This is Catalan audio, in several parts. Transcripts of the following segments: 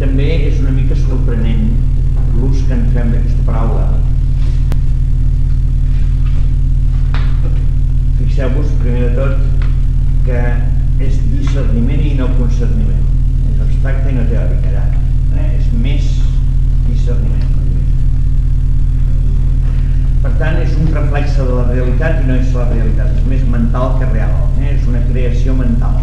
també és una mica sorprenent l'ús que en fem d'aquesta paraula. Fixeu-vos, primer de tot, que és discerniment i no concerniment. És abstracte i no teòric, allà. És més discerniment. Per tant, és un reflexe de la realitat i no és la realitat, és més mental que real, és una creació mental.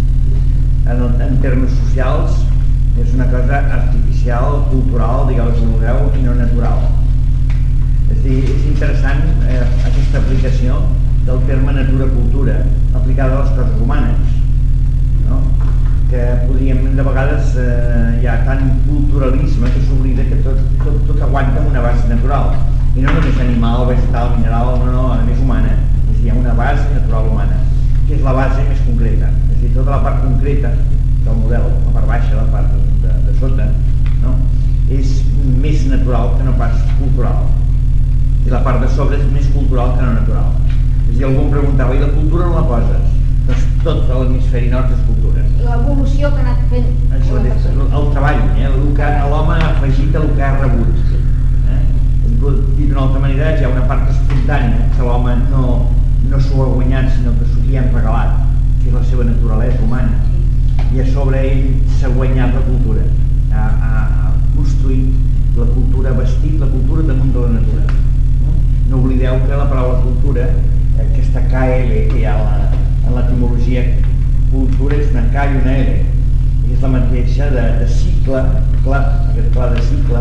En termes socials, és una cosa artificial, cultural, digueu-vos com vulgueu, i no natural. És a dir, és interessant aquesta aplicació del terme natura-cultura aplicada a les coses humanes, no? Que podríem, de vegades hi ha tant culturalisme que s'oblida que tot aguanta amb una base natural, i no només animal, vegetal, mineral, no, a més humana. És a dir, hi ha una base natural humana, que és la base més concreta. És a dir, tota la part concreta del model, la part baixa, la part de sota, no? És més natural que no pas cultural. I la part de sobre és més cultural que no natural. És a dir, algú em preguntava, i la cultura no la poses? Doncs tot l'hemisferi nord és cultura. L'evolució que ha anat fent el treball, l'home ha afegit el que ha rebut. Dit d'una altra manera, hi ha una part espontània que l'home no s'ho ha guanyat, sinó que s'ho hi han regalat, que és la seva naturalesa humana, i a sobre ell s'ha guanyat la cultura, ha construït la cultura, ha vestit la cultura damunt de la natura. No oblideu que la paraula cultura, aquesta KL que hi ha en l'etimologia, cultura és una K i una L, és la mateixa de cicle, aquest clar de cicle,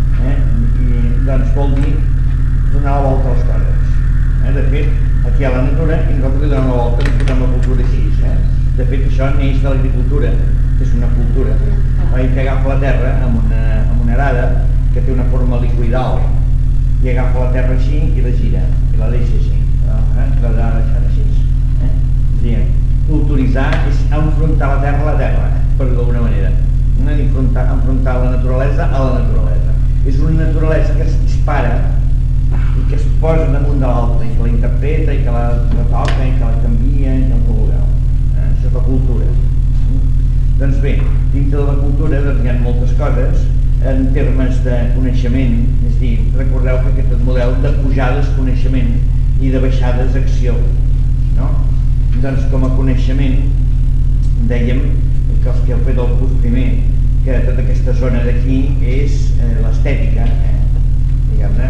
i doncs vol dir donar la volta a les coses. De fet, aquí hi ha la natura i nosaltres li donem la volta i posem la cultura així. De fet, això neix de l'agricultura, que és una cultura, que agafa la terra amb una arada que té una forma liquidal, i agafa la terra així i la gira, i la deixa així, la deixa així. És a dir, culturitzar és enfrontar la terra a la terra, per dir d'alguna manera, enfrontar la naturalesa a la naturalesa. És una naturalesa que es dispara i que es posa damunt de l'altra, i que la interpreta, i que la toca, i que la canvia, i que el que vulgueu. Això és la cultura. Doncs bé, dintre de la cultura hi ha moltes coses en termes de coneixement, és a dir, recordeu que aquest model de pujades coneixement i de baixades acció, no? Doncs com a coneixement dèiem que els que heu fet el curs primer, que tota aquesta zona d'aquí és l'estètica, diguem-ne,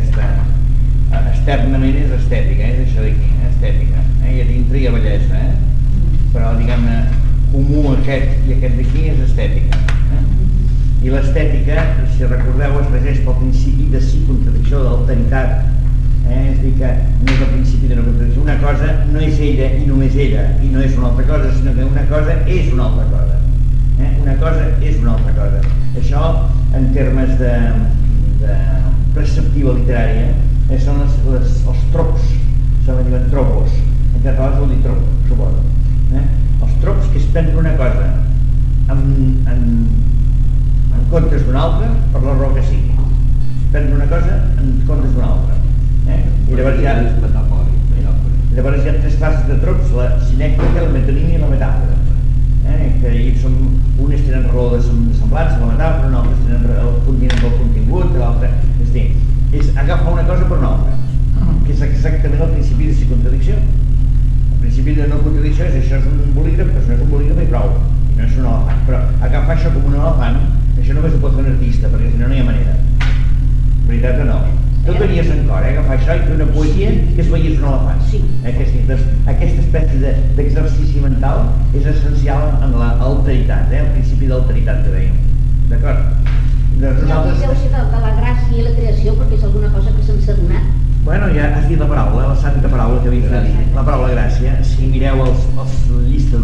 externament és estètica, és això d'aquí, estètica, i a dintre hi ha bellesa, però diguem-ne, comú aquest i aquest d'aquí és estètica. I l'estètica, si recordeu, es regeix pel principi de sí contradicció, d'alteritat, és a dir, que no és el principi de no contradicció, una cosa no és ella i només ella, i no és una altra cosa, sinó que una cosa és una altra cosa. Una cosa és una altra cosa. Això, en termes de preceptiva literària, són els trops, se diuen tropos, en català es vol dir trop, suposo. Els trops, que és prendre una cosa en comptes d'una altra, per la raó que sigui. Prendre una cosa en comptes d'una altra. I llavors hi ha tres classes de trops, la sinèctica, la metonímia i la metàfora. Que unes tenen raó de semblança, la metàfora, altres tenen el continent del contingut, l'altre... És a dir, és agafar una cosa per una altra, que és exactament el principi de contradicció. El principi de no contradicció és això és un bolígraf, però no és un bolígraf i prou, i no és un elefant. Però agafar això com un elefant, això només ho pot fer un artista, perquè si no, no hi ha manera. Veritat o no? Tu tenies en cor, agafar això i fer una poesia que es veiés un elefant. Aquesta espècie d'exercici mental és essencial en l'alteritat, el principi d'alteritat que dèiem. D'acord? Deu ser de la gràcia i la creació, perquè és alguna cosa que se'ns ha donat. Bueno, ja has dit la paraula, la santa paraula que havies de dir, la paraula gràcia. Si mireu la llista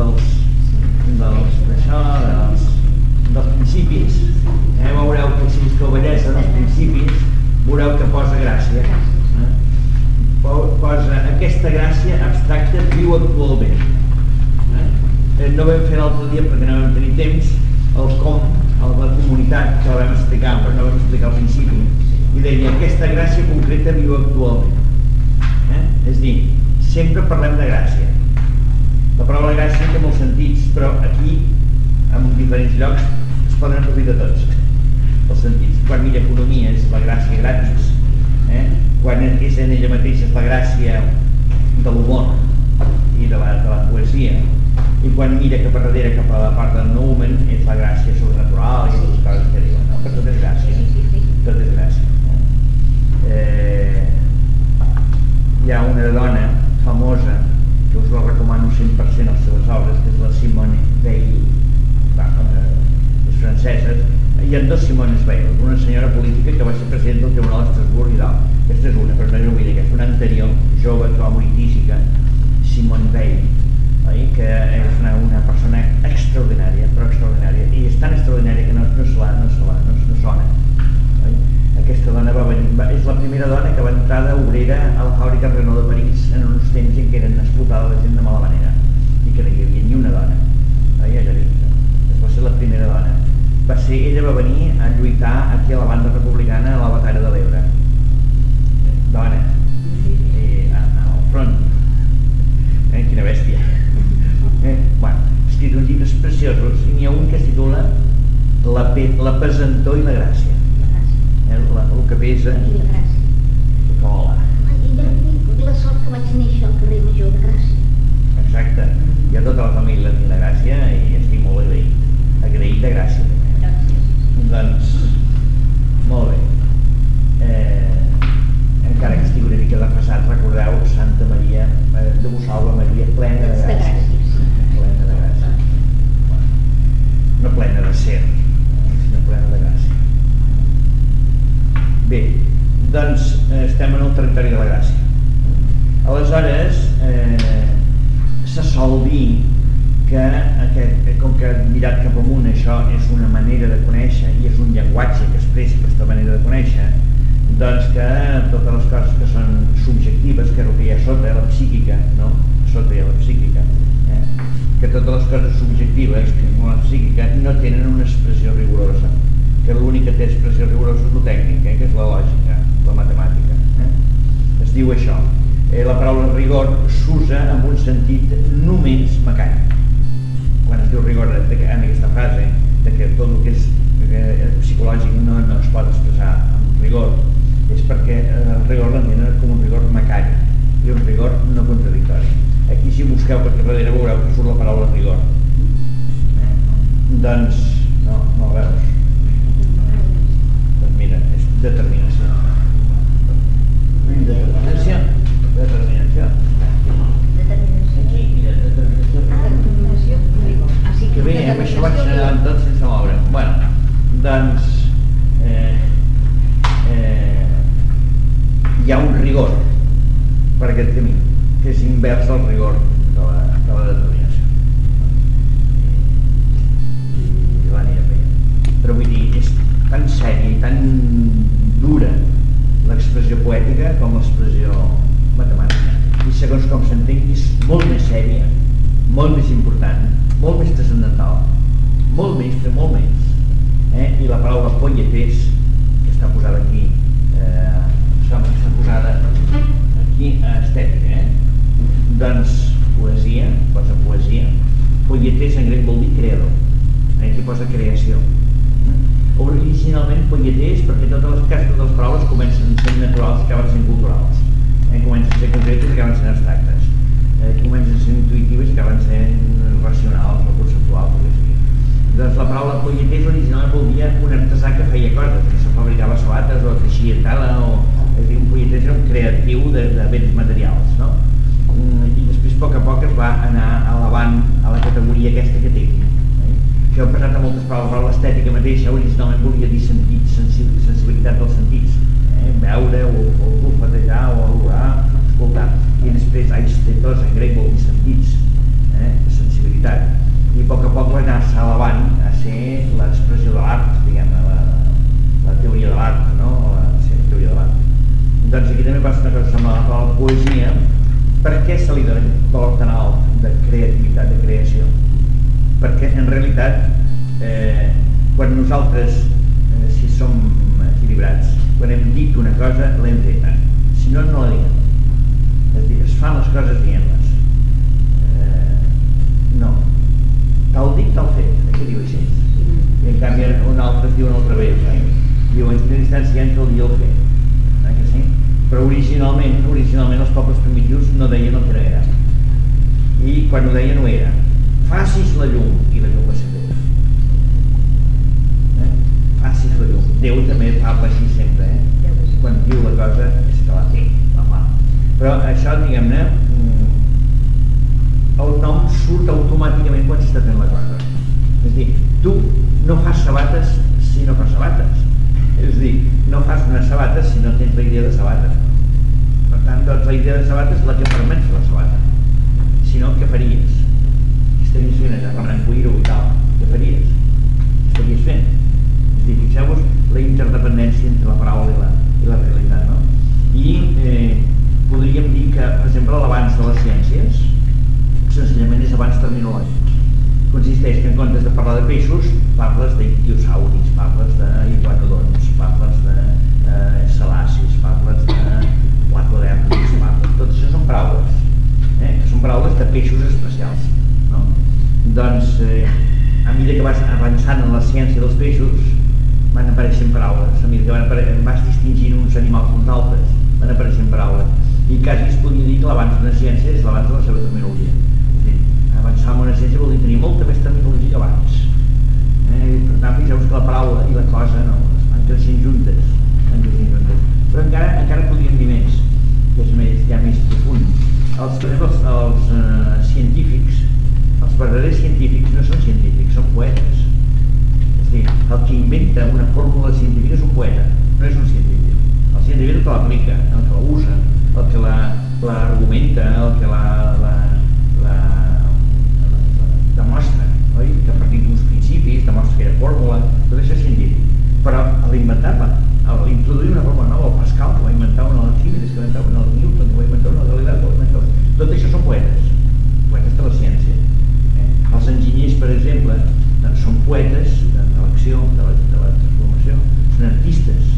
dels principis, veureu que si busqueu bellesa dels principis, veureu que posa gràcia. Posa aquesta gràcia abstracta, viu actualment. No vam fer l'altre dia perquè no vam tenir temps, el com, la comunitat, que la vam explicar, però no vam explicar al principi, i deia, aquesta gràcia concreta viu actualment. És a dir, sempre parlem de gràcia. La paraula gràcia té molts sentits, però aquí, en diferents llocs, es poden aprofitar tots els sentits. Quan mira economia és la gràcia gratis, quan és en ella mateixa és la gràcia de l'humor i de la poesia, i quan mira cap a darrere, cap a la part del noumen, és la gràcia sobrenatural i les coses que diuen, no? Però tot és gràcia, tot és gràcia. Hi ha una dona famosa que us la recomano 100% a les seves obres, que és la Simone Veil, les franceses. Hi ha dos Simones Veil, una senyora política que va ser president del Tribunal d'Estrasburg i tal. Aquesta és una, però no vull dir que és una anterior, jove, que va morir tísica, Simone Veil, que és una persona extraordinària, però extraordinària, i és tan extraordinària que no sona. Aquesta dona va venir, és la primera dona que va entrar d'obrera a la fàbrica Renault de París en uns temps en què eren explotada la gent de mala manera i que no hi havia ni una dona, allà dintre. Va ser la primera dona. Ella va venir a lluitar aquí a la banda republicana a la batalla de l'Ebre. Dona, al front. Quina bèstia. Ha escrit uns llibres preciosos i n'hi ha un que es titula La pesantor i la gràcia. El que pesa i la gràcia. que cola. I la sort que vaig néixer al carrer Major de Gràcia. Exacte. Hi ha tota la família de Gràcia i estic molt agraït. Agraït de Gràcia també. Doncs, molt bé. Encara que estigui una mica desfasat, recordeu Santa Maria de Bussalva, Maria plena de gràcia. Plena de gràcia. No plena de ser, sinó plena de gràcia. Bé, doncs estem en el territori de la gràcia. Aleshores, se sol dir que, com que mirat cap amunt això és una manera de conèixer i és un llenguatge que expressa aquesta manera de conèixer, doncs que totes les coses que són subjectives, que és el que hi ha sota, la psíquica, no? Sota hi ha la psíquica, que totes les coses subjectives, com la psíquica, no tenen una expressió rigorosa, que l'únic que té expressió rigorosa és el tècnic, que és la lògica, la matemàtica. Es diu això. La paraula rigor s'usa en un sentit només mecànic. Quan es diu rigor en aquesta frase, que tot el que és psicològic no es pot expressar amb rigor, és perquè el rigor l'entenen com un rigor mecànic i un rigor no contradictori. Aquí si busqueu per aquí darrere veureu que surt la paraula rigor. Doncs no la veus. Doncs mira, és determinació. Determinació. Aquí, mira, determinació. Que bé, això vaig anar tot sense moure. Bueno, doncs hi ha un rigor per aquest camí, que és invers al rigor de la determinació. I l'anirà bé. Però vull dir, és tan sèria i tan dura l'expressió poètica com l'expressió matemàtica. I segons com s'entengui és molt més sèria, molt més important, molt més transcendental, molt més, però molt més. I la paraula poietes, que està posada aquí, està posada aquí a estètica, doncs poesia, posa poesia, poietes en grec vol dir creador, aquí posa creació. Originalment poietes perquè totes les paraules comencen sent naturals i acaben sent culturals, comencen a ser concretes i acaben sent abstractes, comencen a ser intuitives i acaben sent racionals o conceptuals, o sigui. Doncs la paraula poietes originalment vol dir un artesà que feia coses, que se fabricava sabates o teixia tela, és a dir, un poietes era un creatiu de béns materials, no? I després a poc es va anar elevant a la categoria aquesta que té. Això ha passat a moltes paraules, l'estètica mateixa originalment volia dir sentits, sensibilitat dels sentits, veure o olfatejar o olorar, escoltar, i després aistetos en grec vol dir sentits, sensibilitat, i a poc va anar-se elevant a ser l'expressió de l'art, diguem-ne, la teoria de l'art, no? La teoria de l'art. Doncs aquí també passa una cosa semblant a la poesia. Per què se li dona un valor tan alt de creativitat, de creació? Perquè en realitat, quan nosaltres, si som equilibrats, quan hem dit una cosa, l'hem feta. Si no, no la diguem. És a dir, es fan les coses dient-les. No. Tal dit, tal fet. Aquí diu així. I en canvi, que es diuen al revés, diuen quina distància hi ha entre el dia i el fer, que sí? Però originalment els pobles primitius no deien el que no era, i quan ho deien ho era, facis la llum, i la llum va ser Déu. Facis la llum. Déu també fa així sempre, quan diu la cosa és que la té, la fa. Però això, diguem-ne, el nom surt automàticament quan s'està fent la cosa. És a dir, tu no fas sabates si no fas sabates. És a dir, no fas unes sabates si no tens la idea de sabates. Per tant, doncs, la idea de sabates és la que permet fer la sabata. Si no, què faries? Si estaries fent allà, remenant cuir-ho i tal, què faries? Estaries fent. És a dir, fixeu-vos la interdependència entre la paraula i la realitat, no? I podríem dir que, per exemple, l'avanç de les ciències senzillament és avanç terminològics. Consisteix que en comptes de parlar de peixos parles d'ictiosauris, parles d'iguanodons, parles de salacis, parles de platodermis, tot això són paraules, que són paraules de peixos especials, no? Doncs a mesura que vas avançant en la ciència dels peixos van apareixent paraules, a mesura que vas distingint uns animals d'uns altres van apareixent paraules, i quasi es podria dir que l'avanç d'una ciència és l'avanç de la seva terminologia. Avançar en una ciència vol dir tenir molta més terminologia que abans. Per tant, fixeu-vos que la paraula i la cosa van creixent juntes. Però encara podríem dir més, que és ja més profund. Per exemple, els científics, els verdaders científics no són científics, són poetes. És a dir, el que inventa una fórmula científica és un poeta, no és un científic. El científic és el que l'aplica, el que la usa, el que l'argumenta, el que demostra, oi? Que a partir d'uns principis demostra que era fórmula, tot això és científic. Però a l'inventar-la, a introduir una fórmula nova, el Pascal, que va inventar una Arquímedes, que va inventar una el Newton, que va inventar una Galileu, que va inventar tot això són poetes de la ciència. Els enginyers, per exemple, doncs són poetes de l'acció, de la transformació, són artistes,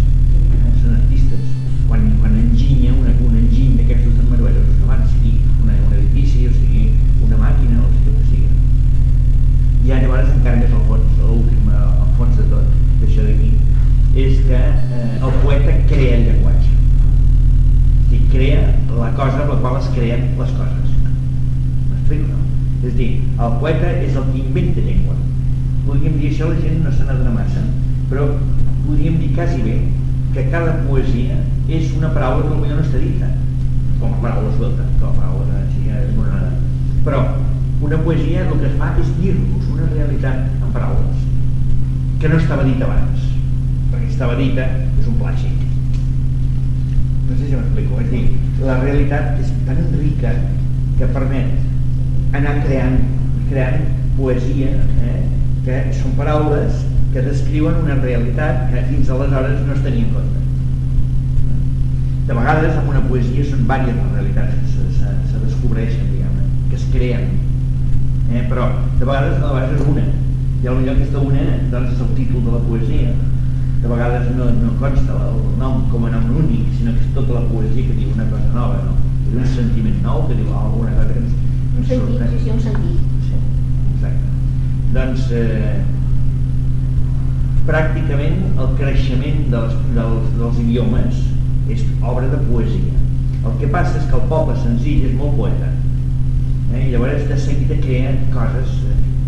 quan enginya un enginy d'aquestos manuals, sigui un edifici, o sigui una màquina, o sigui el que sigui. I llavors encara més al fons, el fons de tot, d'això d'aquí, és que el poeta crea el llenguatge. És a dir, crea la cosa amb la qual es creen les coses. M'explico, no? És a dir, el poeta és el que inventa llengua. Podríem dir això, la gent no se n'adona massa, però podríem dir quasi bé que cada poesia és una paraula que potser no està dita, com a paraula suelta, com a paraula esmornada. Però una poesia el que es fa és dir-nos una realitat en paraules que no estava dita abans, perquè si estava dita és un plagi. No sé si m'explico, és a dir, la realitat és tan rica que permet anar creant poesia, que són paraules que descriuen una realitat que fins aleshores no es tenia en compte. De vegades en una poesia són diverses les realitats que se descobreixen, diguem-ne, que es creen, però de vegades és una, i potser aquesta una doncs, és el títol de la poesia. De vegades no consta el nom com a nom únic, sinó que és tota la poesia que diu una cosa nova, no? És un sentiment nou que diu alguna cosa que un sentit, sí, un sentit. Sí, exacte. Doncs pràcticament el creixement dels idiomes és obra de poesia. El que passa és que el poble senzill és molt poeta, i llavors de seguida crea coses,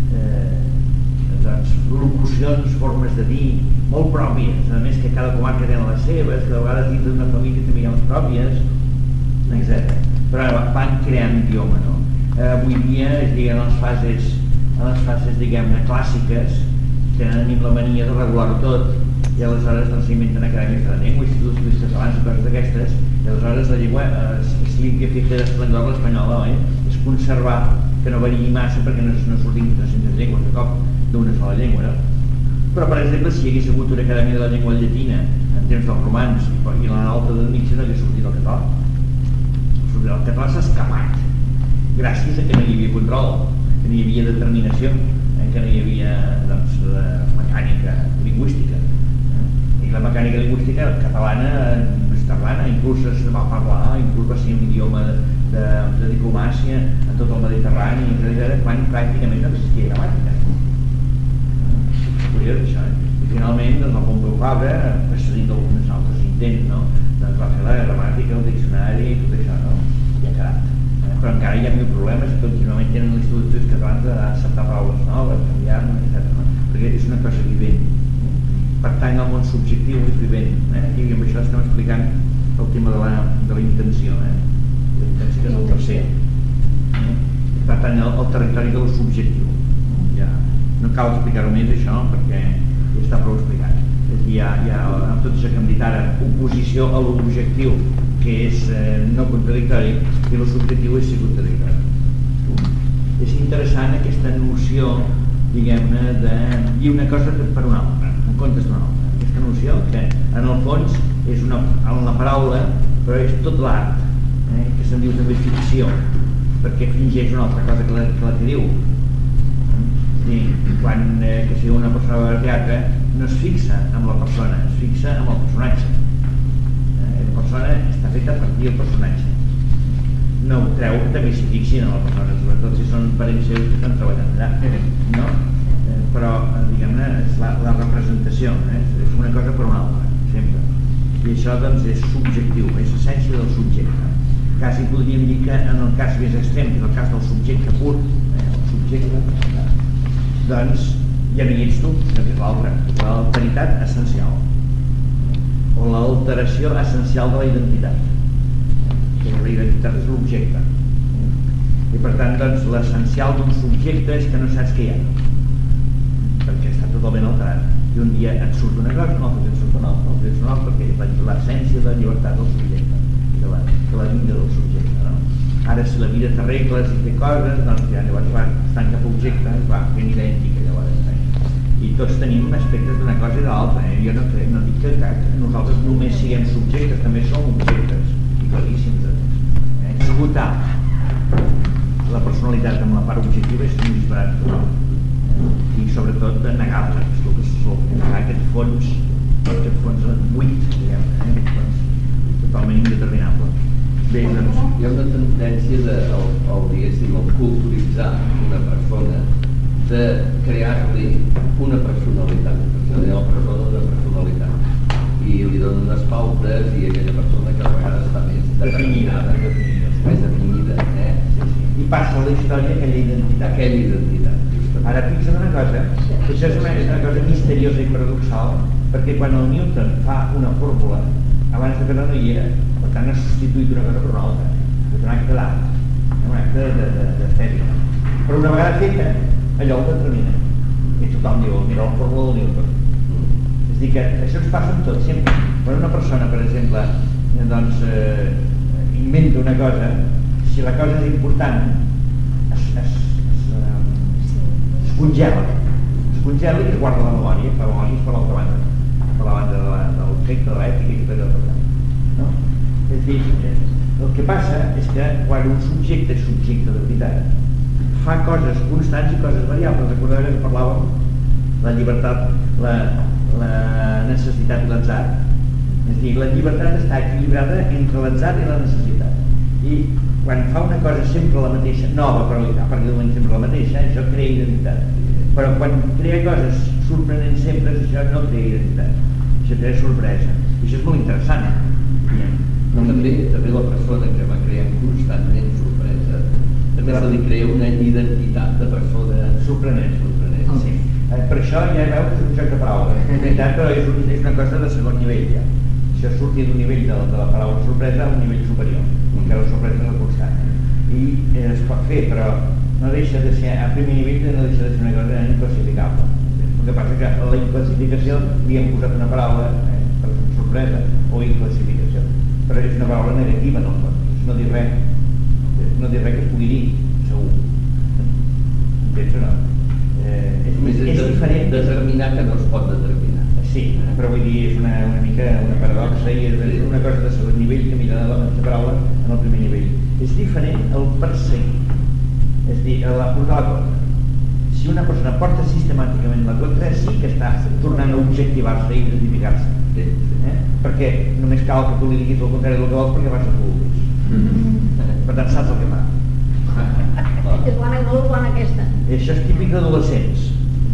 locucions, formes de dir molt pròpies, a més que cada comarca té les seves, que de vegades dins d'una família també hi ha les pròpies, etc. Però van creant idioma, no? Avui dia es diguen les fases diguem-ne clàssiques, tenen la mania de regular-ho tot, i aleshores s'inventen acadèmies de la llengua, instituts d'estudis catalans i coses d'aquestes, i aleshores la llengua sigui que efecte d'esplendor l'espanyola, és conservar que no variï massa perquè no surtin 300 llengües de cop d'una sola llengua, no? Però, per exemple, si hi hagués hagut una acadèmia de la llengua llatina en temps dels romans i la alta del mig no hagués sortit el català. El català s'ha escapat gràcies a que no hi havia control, que no hi havia determinació, que no hi havia mecànica lingüística. I la mecànica lingüística catalana és tardana, inclús es va parlar, inclús va ser un idioma de diplomàcia en tot el Mediterrani, quan pràcticament no existia gramàtica. És curiós això, I finalment doncs, el Pompeu Fabra, precedit d'alguns altres intents, no? Doncs va fer la gramàtica, el diccionari i tot això, no? I ha quedat. Però encara hi ha mil problemes i contínuament tenen l'Institut d'Estudis Catalans d'acceptar paraules noves, canviar, etc. No? Perquè és una cosa vivent. Pertany al món subjectiu i vivent. I amb això estem explicant el tema de la intenció. La intenció que és el tercer. Pertany al territori del subjectiu. Ja, no cal explicar-ho més això perquè ja està prou explicat. És dir, hi ha amb tot això que hem dit ara, oposició a l'objectiu que és no contradictori i el subjectiu és ser contradictori. És interessant aquesta noció, diguem-ne, de dir una cosa per una altra, en comptes d'una altra. Aquesta noció que en el fons és en la paraula, però és tot l'art, que se'n diu també ficció, perquè fingeix una altra cosa que la que diu. Quan una persona va al teatre no es fixa en la persona, es fixa en el personatge. La persona està feta a partir del personatge. No ho treu, també s'hi fixin en la persona, sobretot si són parents seus que estan treballant allà. No? Però, diguem-ne, és la representació, és una cosa per una altra, sempre. I això, doncs, és subjectiu, és l'essència del subjecte. Quasi podríem dir que en el cas més extrem, que és el cas del subjecte pur, el subjecte, doncs ja no hi ets tu, sinó que és l'altre, és l'alteritat essencial o l'alteració essencial de la identitat, que la identitat és l'objecte, i per tant doncs l'essencial d'un subjecte és que no saps què hi ha, perquè està totalment alterat, i un dia et surt una cosa, un altre et surt una altra, perquè és l'essència de la llibertat del subjecte i de la vida del subjecte, no? Ara si la vida t'arregles i fer coses, doncs ja llavors es tanca per objecte, va, ben idèntica llavors. I tots tenim aspectes d'una cosa i de l'altra. Jo no dic que nosaltres només siguem subjectes, també som objectes, i claríssims. Esgotar la personalitat amb la part objectiva és un disbarat total. I sobretot negar-la, és el que se sol negar aquest fons buit, diguem, totalment indeterminable. Bé, doncs, hi ha una tendència diguéssim, el culturitzar una persona, de crear-li una personalitat, perquè la persona una personalitat, i li donen unes pautes i aquella persona que a vegades està més determinada, més definida. I passa a la història aquella identitat. Ara fixa't una cosa, això és una cosa misteriosa i paradoxal, perquè quan el Newton fa una fórmula, abans de fer-la no hi era, per tant ha substituït una cosa per una altra, és un acte d'art, un acte d'estètica. Però una vegada feta, allò ho determina, i tothom diu, mira la fórmula del Newton. És a dir que això ens passa amb tot, sempre. Quan una persona, per exemple, doncs, inventa una cosa, si la cosa és important, es congela i es guarda la memòria, la memòria és per l'altra banda, per la banda de l'objecte, de l'ètica i tot allò. No? És a dir, el que passa és que quan un subjecte és subjecte de veritat, fa coses constants i coses variables. Recordeu que parlàvem la llibertat, la necessitat i l'atzar. És a dir, la llibertat està equilibrada entre l'atzar i la necessitat. I quan fa una cosa sempre la mateixa, nova, però a partir del moment sempre la mateixa, això crea identitat. Però quan crea coses sorprenents sempre, això no crea identitat. Això crea sorpresa. I això és molt interessant. També la persona que va creant constantment sorpresa, també se li crea una identitat de persona sorprenent. Sí. Per això ja veus que és un joc de paraules. En veritat, però és una cosa de segon nivell ja. Això surti d'un nivell de la paraula sorpresa a un nivell superior, encara la sorpresa és la constant. I es pot fer, però no deixa de ser, a primer nivell no deixa de ser una cosa inclassificable. El que passa és que a la inclassificació li hem posat una paraula, per sorpresa, o inclassificació, però és una paraula negativa en el fons, no dir res, no dir res que es pugui dir, segur. Entens o no? És diferent. Determinar que no es pot determinar. Sí, però vull dir, és una mica una paradoxa i és una cosa de segon nivell que mira la mateixa paraula en el primer nivell. És diferent el perseguir, és a dir, la portar la contra. Si una persona porta sistemàticament la contra, sí que està tornant a objectivar-se i identificar-se. Perquè només cal que tu li diguis el contrari del que vols perquè vas a tu ho dius. Per tant, saps el que fa. És bona aquesta. Això és típic d'adolescents.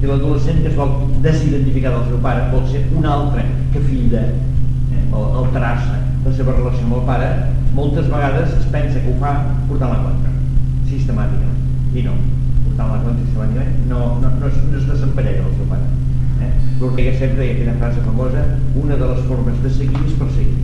I l'adolescent que es vol desidentificar del seu pare vol ser un altre que fill de, alterar-se la seva relació amb el pare, moltes vegades es pensa que ho fa portant la contra, sistemàticament, i no, portant la contra sistemàticament no es desemparella del seu pare. L'Ortega sempre deia aquella frase famosa: una de les formes de seguir és perseguir.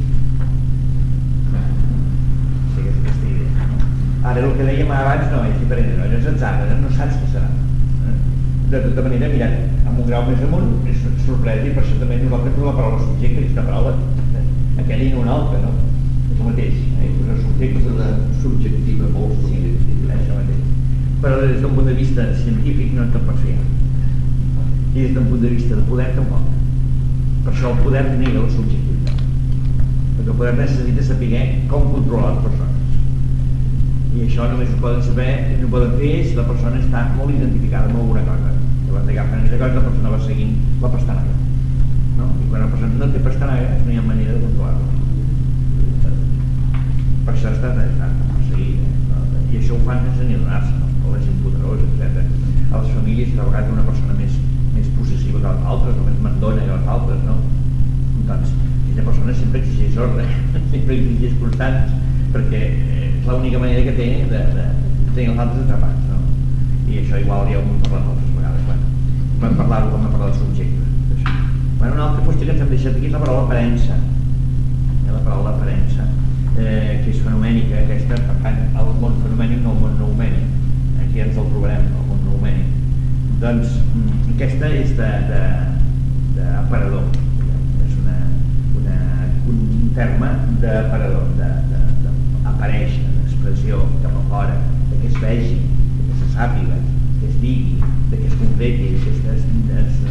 Sí, és aquesta idea, no? Ara el que dèiem abans no és diferent, no és atzar, no saps què serà. De tota manera, mirant amb un grau més amunt, és sorprès, i per això també nosaltres la paraula subjecte és una paraula aquella i no una altra, no? És el mateix, posar subjecte de subjectiva, molt subjectiva, això mateix. Però des d'un punt de vista científic no te'n pots fiar. I des d'un punt de vista de poder tampoc. Per això el poder nega la subjectivitat, perquè el poder necessita saber com controlar les persones, i això només ho poden saber, no ho poden fer si la persona està molt identificada amb alguna cosa. Llavors agafen aquella cosa, la persona va seguint la pastanaga, no? I quan la persona no té pastanaga no hi ha manera de controlar-la. Per això està perseguir, no? I això ho fan sense ni adonar-se, no? O la gent poderosa, etc. A les famílies, a vegades una persona més possessiva que les altres, o més mandona que les altres, no? Doncs aquella persona sempre exigeix ordre, sempre exigeix constants, perquè és l'única manera que té de tenir els altres atrapats, no? I això igual ja ho hem parlat moltes vegades, vam parlar de subjectes. Una altra qüestió que ens hem deixat aquí és la paraula aparença, la paraula aparença, que és fenomènica, aquesta pertany al món fenomènic, no al món noumènic. Aquí ens el trobarem, al món noumènic. Doncs aquesta és d'aparador, és un terme d'aparador, d'aparèixer, d'expressió cap a fora, que es vegi, que se sàpiga, que es digui, que es concreti, que es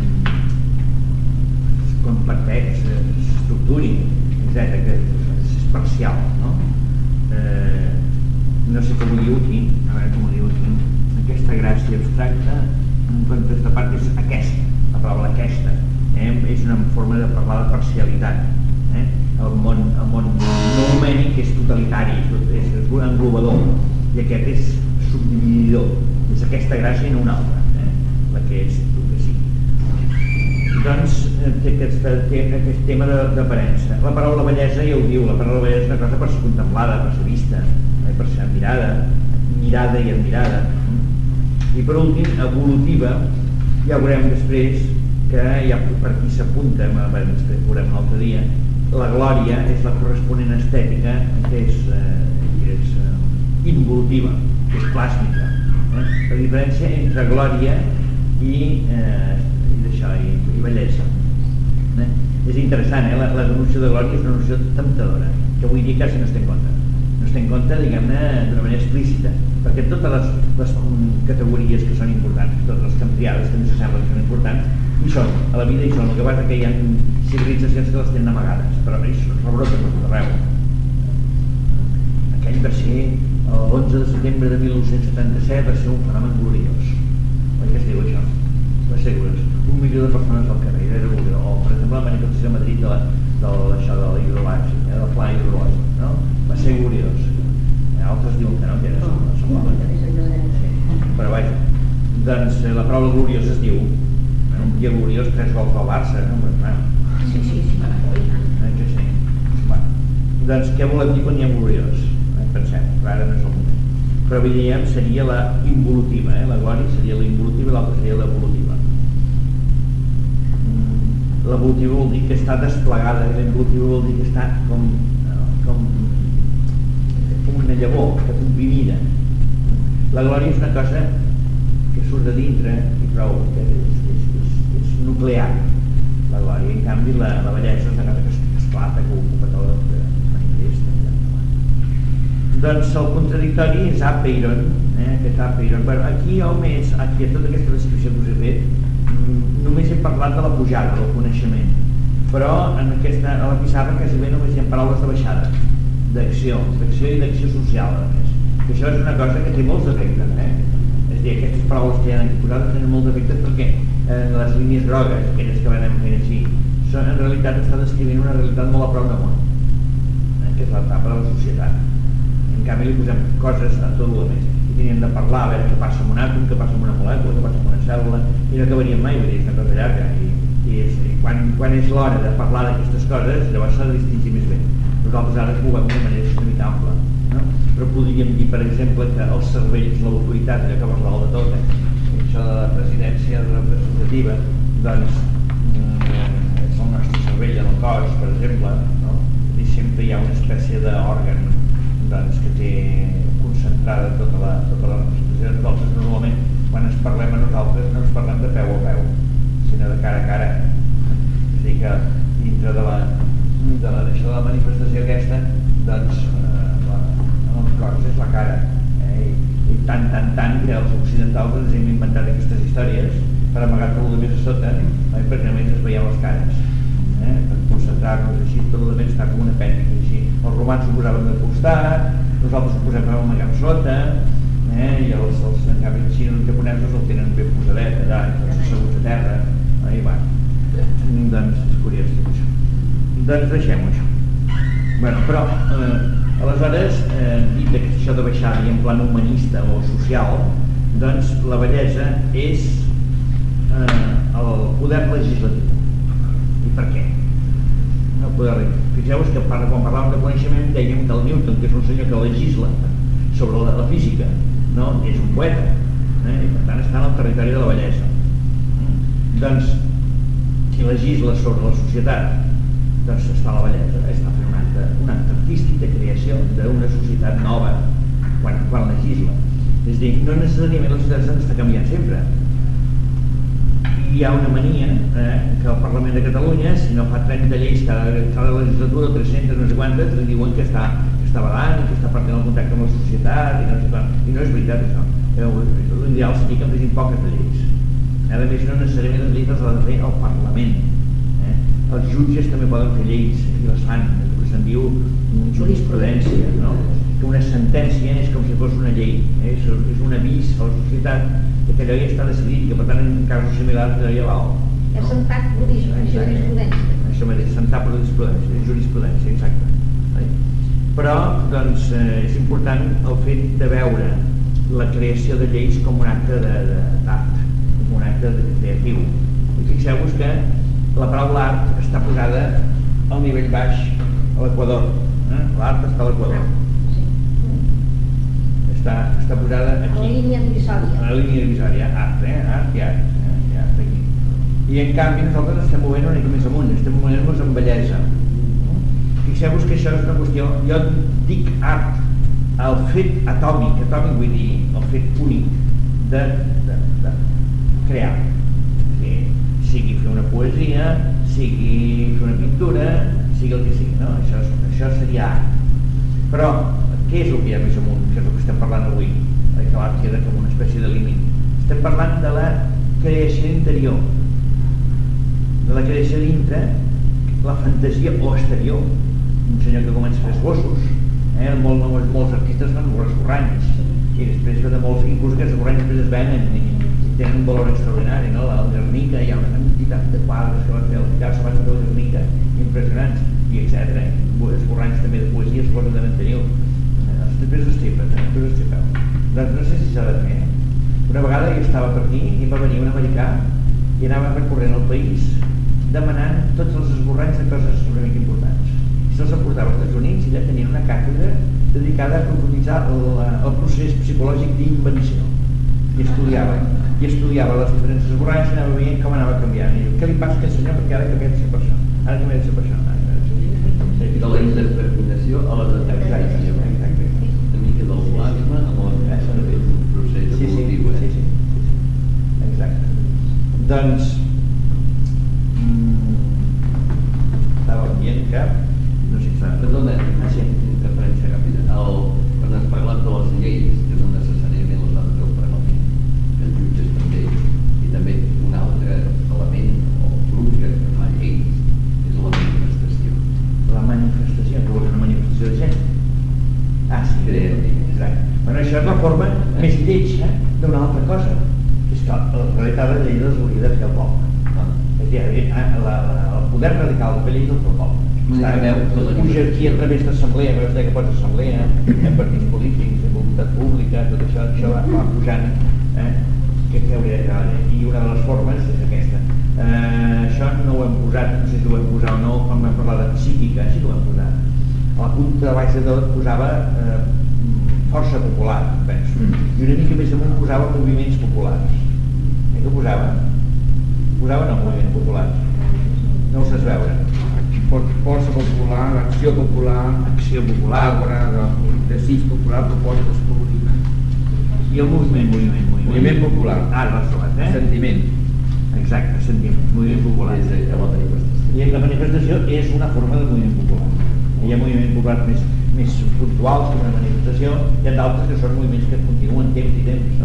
comparteix, s'estructuri, etc., que és parcial, no? No sé com ho diu aquí, a veure com ho diu aquí, aquesta gràcia abstracta, en comptes de part és aquesta, la paraula aquesta, és una forma de parlar de parcialitat. El món noumènic és totalitari, és englobador, i aquest és subdivididor, és aquesta gràcia i no una altra, la que és tu que sigui. Doncs té aquest tema d'aparença. La paraula bellesa ja ho diu, la paraula bellesa és una cosa per ser contemplada, per ser vista, per ser admirada, mirada i admirada. I per últim, evolutiva, ja veurem després que ja per aquí s'apunta, després veurem un altre dia, la glòria és la corresponent estètica que és involutiva, que és plàsmica. La diferència entre glòria i bellesa. És interessant, la noció de glòria és una noció temptadora, que avui dia quasi no es té en compte. No es té en compte, diguem-ne, d'una manera explícita, perquè totes les categories que són importants, totes les campiades que ens semblen que són importants, hi són, a la vida hi són. El que passa que hi ha civilitzacions que les tenen amagades, però això rebrota per tot arreu. Aquell va ser, l'11 de setembre de 1977, va ser un fenomen gloriós. Oi que es diu això? Va ser gloriós. 1 milió de persones al carrer, era gloriós. O, per exemple, la manifestació a Madrid de la hidrolàxia, del pla hidrològic, no? Va ser gloriós. Altres diuen que no, que era però vaja, doncs la paraula gloriós es diu un dia gloriós 3 gols al Barça, no? Sí. Doncs què volem dir quan hi ha gloriós? Pensem, però ara no és el moment. Però diríem seria la involutiva, la glòria seria la involutiva i l'altra seria l'evolutiva. L'evolutiva vol dir que està desplegada, i l'involutiva vol dir que està com una llavor, que comprimida. La glòria és una cosa que surt de dintre i prou, que és nuclear, la glòria. En canvi, la bellesa és una cosa que esclata, que ocupa tot, que manifesta. Doncs el contradictori és apeiron, aquest apeiron. Aquí, a tota aquesta descripció que us he fet, només he parlat de la pujada, del coneixement, però a la pissarra quasi bé només hi ha paraules de baixada, d'acció i d'acció social, a més. Que això és una cosa que té molts efectes, És a dir, aquestes paraules que hi ha aquí posades tenen molts efectes perquè les línies grogues, aquelles que anem fent així, en realitat està descrivint una realitat molt a prop del món, que és l'etapa de la societat. En canvi li posem coses a tot el més. I teníem de parlar, a veure què passa amb un àtom, què passa amb una molècula, què passa amb una cèl·lula, i no acabaríem mai, vull dir, és una cosa llarga, i quan és l'hora de parlar d'aquestes coses, llavors s'ha de distingir més bé. Nosaltres ara ho veiem d'una manera una mica ampla, no? Però podríem dir, per exemple, que els cervells, l'autoritat, allò que parlàveu de tot, això de la presidència representativa, doncs és el nostre cervell en el cos, per exemple, no? I sempre hi ha una espècie d'òrgan, doncs, que té concentrada tota la representació. Nosaltres normalment, quan ens parlem a nosaltres, no ens parlem de peu a peu, sinó de cara a cara. És a dir, que dintre de la manifestació aquesta, doncs, el cos és la cara. I tant que els occidentals ens hem inventat aquestes històries per amagar tot el més a sota, perquè només ens veiem les cares, per concentrar-nos així, tot el més està com un apèndix així. Els romans ho posaven de costat, nosaltres ho posem a amagar sota, i els xinès, els japonesos el tenen ben posadet allà, asseguts a terra, i va. Doncs és curiós tot això. Doncs deixem-ho això. Bueno, però aleshores, dit que això de baixar en plan humanista o social, doncs la bellesa és el poder legislatiu. I per què? No poder legislatiu. Fixeu-vos que quan parlàvem de coneixement dèiem que el Newton, que és un senyor que legisla sobre la física, no? És un poeta, i per tant està en el territori de la bellesa. Doncs qui legisla sobre la societat, doncs està a la bellesa, està fent un acte artístic de creació d'una societat nova quan legisla. És a dir, no necessàriament la societat s'està canviant sempre. Hi ha una mania que el Parlament de Catalunya, si no fa 30 lleis cada legislatura, 300, no sé quantes, li diuen que està badant, que està perdent el contacte amb la societat, i no és veritat això. L'ideal seria que en fessin poques de lleis. A més, no necessàriament les lleis les ha de fer el Parlament. Els jutges també poden fer lleis, i les fan, que se'n diu jurisprudència, no? Que una sentència és com si fos una llei, és un avís a la societat que allò ja està decidit, que per tant en casos similars allò ja val. És sentat jurisprudència. Això mateix, sentat jurisprudència, exacte. Però, doncs, és important el fet de veure la creació de lleis com un acte d'art, com un acte creatiu. I fixeu-vos que la paraula art està posada al nivell baix, a l'equador. L'art està a l'equador. Està posada aquí. A la línia divisòria. A la línia divisòria, art i art aquí. I en canvi nosaltres estem movent una mica més amunt, estem movent-nos amb bellesa. Fixeu-vos que això és una qüestió, jo dic art, el fet atòmic vull dir, el fet únic de crear. Sigui fer una poesia, sigui fer una pintura, sigui el que sigui, no? Això seria art. Però què és el que hi ha més amunt, que és el que estem parlant avui? Que l'art queda com una espècie de límit. Estem parlant de la creació interior, de la creació dintre, la fantasia o exterior. Un senyor que comença a fer esbossos, molts artistes fan esborranys, i després de molts, inclús aquests esborranys després es venen i tenen un valor extraordinari, no? Al Guernica hi ha una quantitat de quadres que va fer el Picasso, va fer el Guernica, impressionants, i etc. Esborranys també de poesia, suposo que també teniu. Després d'Estepes, doncs no sé si s'ha de fer. Una vegada jo estava per aquí i va venir un americà i anava recorrent el país demanant tots els esborranys de coses una mica importants. I se'ls emportava als Estats Units i allà tenien una càtedra dedicada a profunditzar el procés psicològic d'invenció. I estudiava les diferents esborranys i anava veient com anava canviant. I diu, què li passa a aquest senyor perquè ara ha canviat de ser persona? Ara ha canviat de ser persona. De la interpretació a la detecció. Una mica del plasma amb el procés evolutiu. Sí. Exacte. Doncs estava dient que no sé si està... Perdona, interferència ràpida. Quan has parlat de les lleis, que no necessàriament les ha de fer el Parlament, que els jutges també, i també un altre element o grup que fa lleis, és la manifestació. La manifestació, que vols una manifestació de gent? Ah, sí, exacte. Bueno, això és la forma més lletja d'una altra cosa, que és que en realitat la llei les hauria de fer el poble. És a dir, el poder radical de Pellí és el poble. Puja aquí a través d'assemblea, a través que pots assemblea, partits polítics, voluntat pública, tot això va pujant, que hauria de... I una de les formes és aquesta. Això no ho hem posat, no sé si ho hem posat o no, quan vam parlar de psíquica, sí que ho hem posat. A la punta de baix de tot posava força popular, penso. I una mica més amunt posava moviments populars. Què posava? Posava no, moviments populars. No ho saps veure. Força popular, acció popular, desig popular, propostes públiques. I el moviment popular. Ara l'has trobat, Sentiment. Exacte, sentiment, moviment popular. I la manifestació és una forma de moviment popular. Hi ha moviments populars més puntuals que una manifestació, hi ha d'altres que són moviments que continuen temps i temps.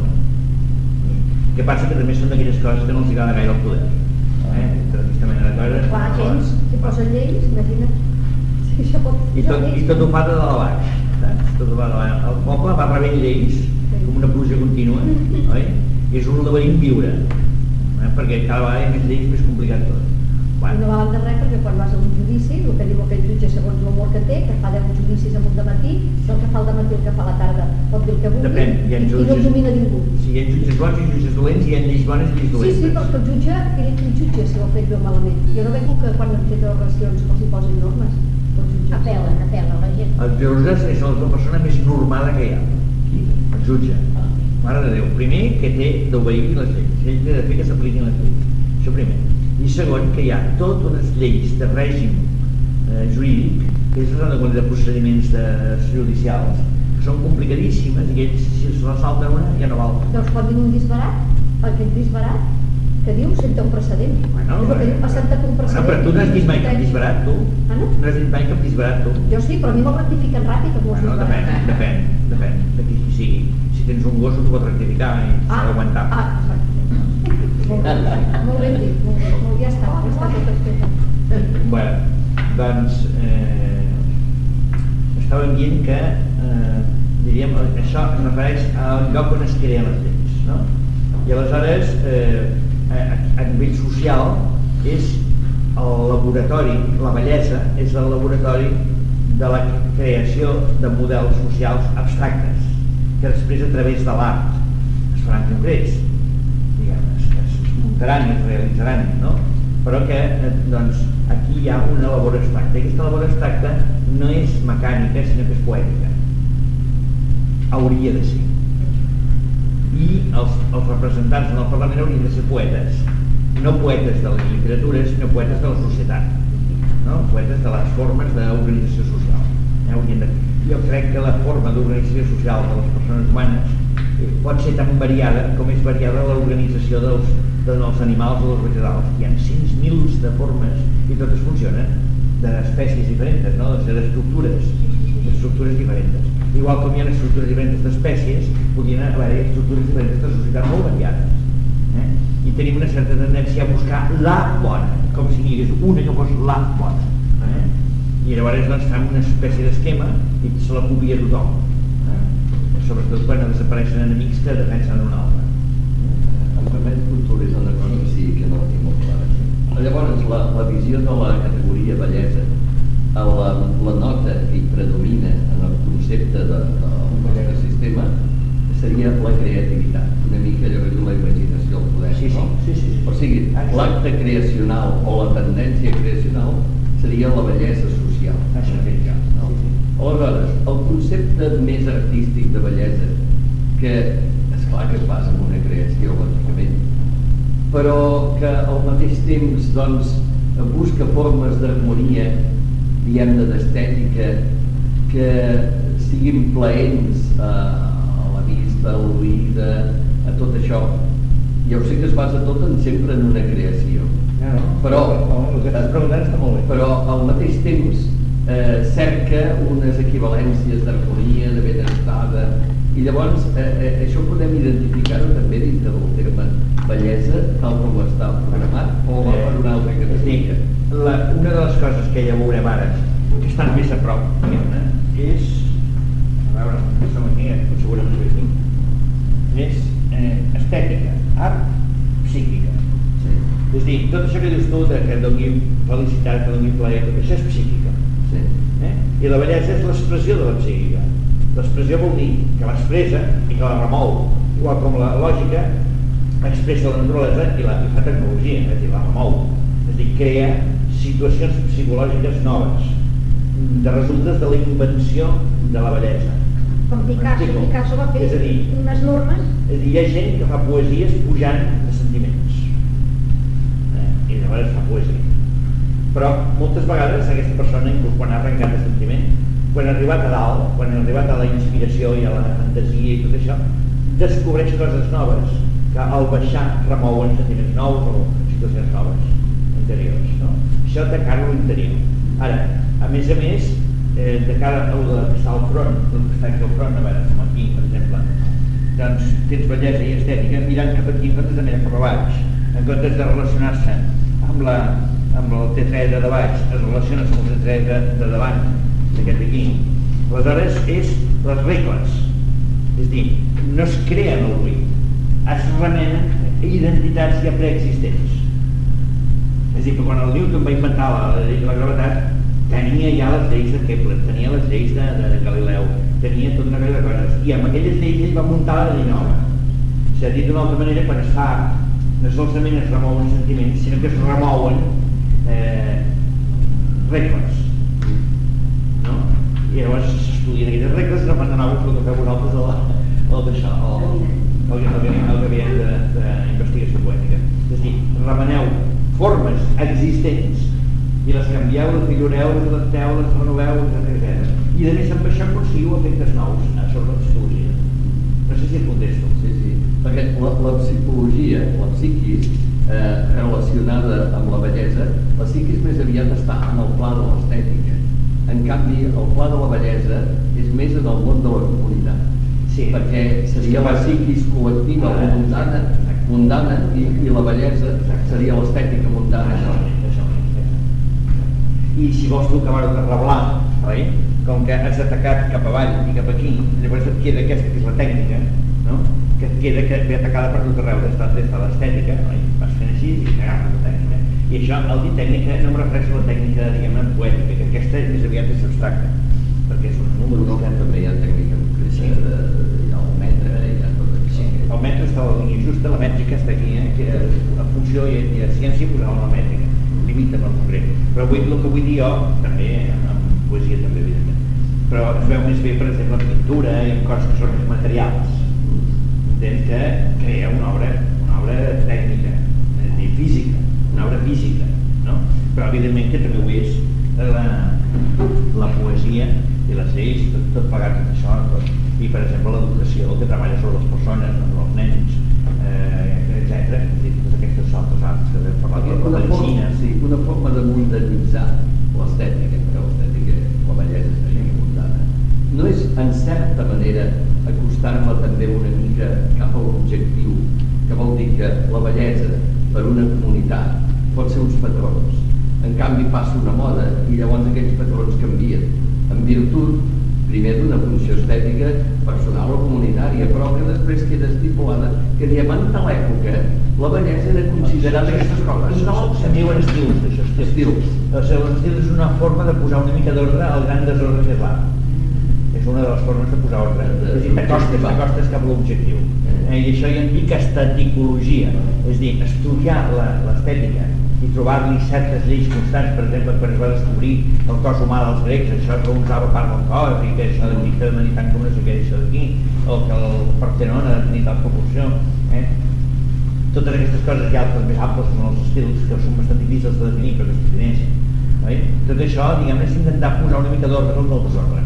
El que passa que també són d'aquelles coses que no els agrada gaire el poder. D'aquesta mena de coses. Clar, gens, si posen lleis, imagina't. Si això pot posar lleis. I tot ho fa de dalt a baix. Tot ho fa de baix. El poble va rebent lleis com una pluja contínua, oi? I és un laberint viure, perquè cada vegada hi ha més lleis, més complicat tot. I no valen de res perquè quan vas a un judici, el que diu aquell jutge segons l'humor que té, que fa 10 judicis amunt de matí, el que fa al dematí, el que fa a la tarda, pot dir el que vulgui, i no el domina ningú. Sí, hi ha jutges bons i jutges dolents, hi ha lleis bones i lleis dolentes. Sí, perquè el jutge, quin jutge si ho ha fet bé o malament? Jo no vengo que quan han fet oracions els hi posin normes. Apel·la la gent. El jutge és la persona més normada que hi ha. El jutge. Mare de Déu. Primer, que té d'obeir les lleis. Ell té de fer que s'apliquin les lleis. Això primer. I segon, que hi ha totes unes lleis de règim jurídic, que és la qualitat de procediments judicials, que són complicadíssimes i que ells, si se la salten una, ja no val. Doncs quan diu un disbarat, aquest disbarat, que diu senta un precedent. Bueno, és el que diu, ha sentat un precedent. Però tu no has dit mai cap disbarat, tu? Ah, no? No has dit mai cap disbarat, tu? Jo sí, però a mi me'l rectifiquen ràpid, els meus disbarats. Depèn de qui sigui. Si tens un gos, ho pot rectificar i s'ha d'aguantar. Molt ben dit, ja està tot explicat. Bueno, doncs estàvem dient que diríem, això es refereix al lloc on es creen les lleis, no? I aleshores a nivell social és el laboratori, la bellesa és el laboratori de la creació de models socials abstractes que després a través de l'art es faran concrets, es muntaran i es realitzaran, no? Però que doncs, aquí hi ha una labor abstracta. Aquesta labor abstracta no és mecànica, sinó que és poètica. Hauria de ser. I els representants en el Parlament haurien de ser poetes, no poetes de la literatura, sinó poetes de la societat, no? Poetes de les formes d'organització social. Jo crec que la forma d'organització social de les persones humanes pot ser tan variada com és variada l'organització dels animals o dels vegetals. Hi ha cents mils de formes i totes funcionen d'espècies diferents, no? d'estructures diferents. Igual com hi ha estructures diferents d'espècies, podrien haver estructures diferents de societats molt variades. I tenim una certa tendència a buscar la bona, com si n'hi hagués una que fos la bona. I llavors doncs fan una espècie d'esquema i se la copia tothom. Sobretot quan desapareixen enemics que defensen un altre. Em permet puntualitzar una cosa que sí que no la tinc molt clara. Llavors, la visió de la categoria bellesa, la nota que hi predomina en el concepte del nostre sistema seria la creativitat, una mica allò que diu la imaginació, el poder. Sí. O sigui, l'acte creacional o la tendència creacional seria la bellesa social. Això és ja. Aleshores, el concepte més artístic de bellesa, que esclar que es basa en una creació, lògicament, però que al mateix temps doncs, busca formes d'harmonia, diguem-ne d'estètica, que siguin plaents a la vista, a l'oïda, a tot això. Ja ho sé que es basa tot sempre en una creació, però al mateix temps cerca unes equivalències d'harmonia, de benestar, i llavors això podem identificar-ho també dintre del terme bellesa, tal com està programat, o va per una altra categoria. Una de les coses que ja veurem ara, que estan més a prop, és, a veure, no som aquí, segurament aquí, és estètica, art, psíquica. És a dir, tot això que dius tu, que doni felicitat, que doni plaer, això és psíquica. Sí. I la bellesa és l'expressió de la psíquica. L'expressió vol dir que l'expressa i que la remou, igual com la lògica expressa la naturalesa i la fa tecnologia, és a dir, la remou. És a dir, crea situacions psicològiques noves, de resultes de la invenció de la bellesa. Com Picasso va fer unes normes. És a dir, hi ha gent que fa poesies pujant de sentiments. I llavors fa poesia. Però moltes vegades aquesta persona, inclús quan ha arrencat el sentiment, quan ha arribat a dalt, quan ha arribat a la inspiració i a la fantasia i tot això, descobreix coses noves que al baixar remouen sentiments nous o situacions noves, interiors. No? Això de cara a l'interior. Ara, a més, de cara a el que està al front, el que està aquí al front, a veure, com aquí, per exemple, doncs tens bellesa i estètica, mirant cap aquí en comptes de mirar cap a baix, en comptes de relacionar-se amb el tetraedre de baix, es relaciona amb el tetraedre de davant, d'aquest d'aquí. Aleshores, és les regles. És a dir, no es creen el buit, es remenen identitats ja preexistents. És a dir, que quan el Newton va inventar la llei de la gravetat, tenia ja les lleis de Kepler, tenia les lleis de Galileu, tenia tota una colla de coses, i amb aquelles lleis ell va muntar la llei nova. S'ha dit d'una altra manera, quan es fa, no solament es remouen sentiments, sinó que es remouen regles. No? I llavors s'estudien aquelles regles i no fan de nou el que feu vosaltres el gabinet d'investigació poètica. És a dir, remeneu formes existents i les canvieu, les milloreu, les adapteu, les renoveu, etc. I a més amb això aconseguiu efectes nous sobre la psicologia. No sé si et contesto. Sí, perquè la psicologia, la psiquis, relacionada amb la bellesa, la psiquis més aviat està en el pla de l'estètica. En canvi, el pla de la bellesa és més en el món de la comunitat. Sí. Perquè seria la psiquis col·lectiva, mundana, i la bellesa seria l'estètica mundana. I si vols tu acabar de reblar, oi? Com que has atacat cap avall i cap aquí, llavors et queda aquesta que és la tècnica, no? Que et queda que ve atacada per tot arreu des de l'estètica, vas fent així i t'agafes la tècnica. I això, al dir tècnica, no em refereixo a la tècnica, diguem-ne, poètica, que aquesta més aviat és abstracta, perquè és un número. No, també hi ha tècnica concreta, hi ha el metre, hi ha tot això. Sí, el metre està a la línia justa, la mètrica està aquí, que a funció i a ciència posava la mètrica, limita amb el concret. Però el que vull dir jo, també, amb poesia també, evidentment, però es veu més bé, per exemple, en pintura i en coses que són més materials. Entens que crea una obra tècnica, és a dir, física, una obra física, no? Però evidentment que també ho és la poesia i les lleis, tot plegat amb això, tot. I per exemple l'educació, el que treballa sobre les persones, sobre els nens, etc. Totes aquestes altres arts que hem parlat de la medicina. Sí, una forma de modernitzar l'estètica, perquè l'estètica, la bellesa seria mundana. No és, en certa manera, acostar-me també una mica cap a l'objectiu, que vol dir que la bellesa per una comunitat pot ser uns patrons. En canvi passa una moda i llavors aquells patrons canvien en virtut, primer d'una funció estètica personal o comunitària, però que després queda estipulada que diem en tal època la bellesa era considerada aquestes coses. Se'n diuen estils, d'això, estils. L'estil és una forma de posar una mica d'ordre al gran desordre que és l'art. És una de les formes de posar ordre. És a dir, t'acostes cap a l'objectiu. I això hi en dic esteticologia, és a dir, estudiar l'estètica i trobar-li certes lleis constants. Per exemple, quan es va descobrir el cos humà dels grecs, això es reunava part del cos, i que això de que de meditant com no sé què, això d'aquí, o que el Partenon ha de tenir tal proporció. Totes aquestes coses i altres més amples com els estils, que són bastant difícils de definir perquè es defineixen. Tot això, diguem-ne, és intentar posar una mica d'ordre en el desordre.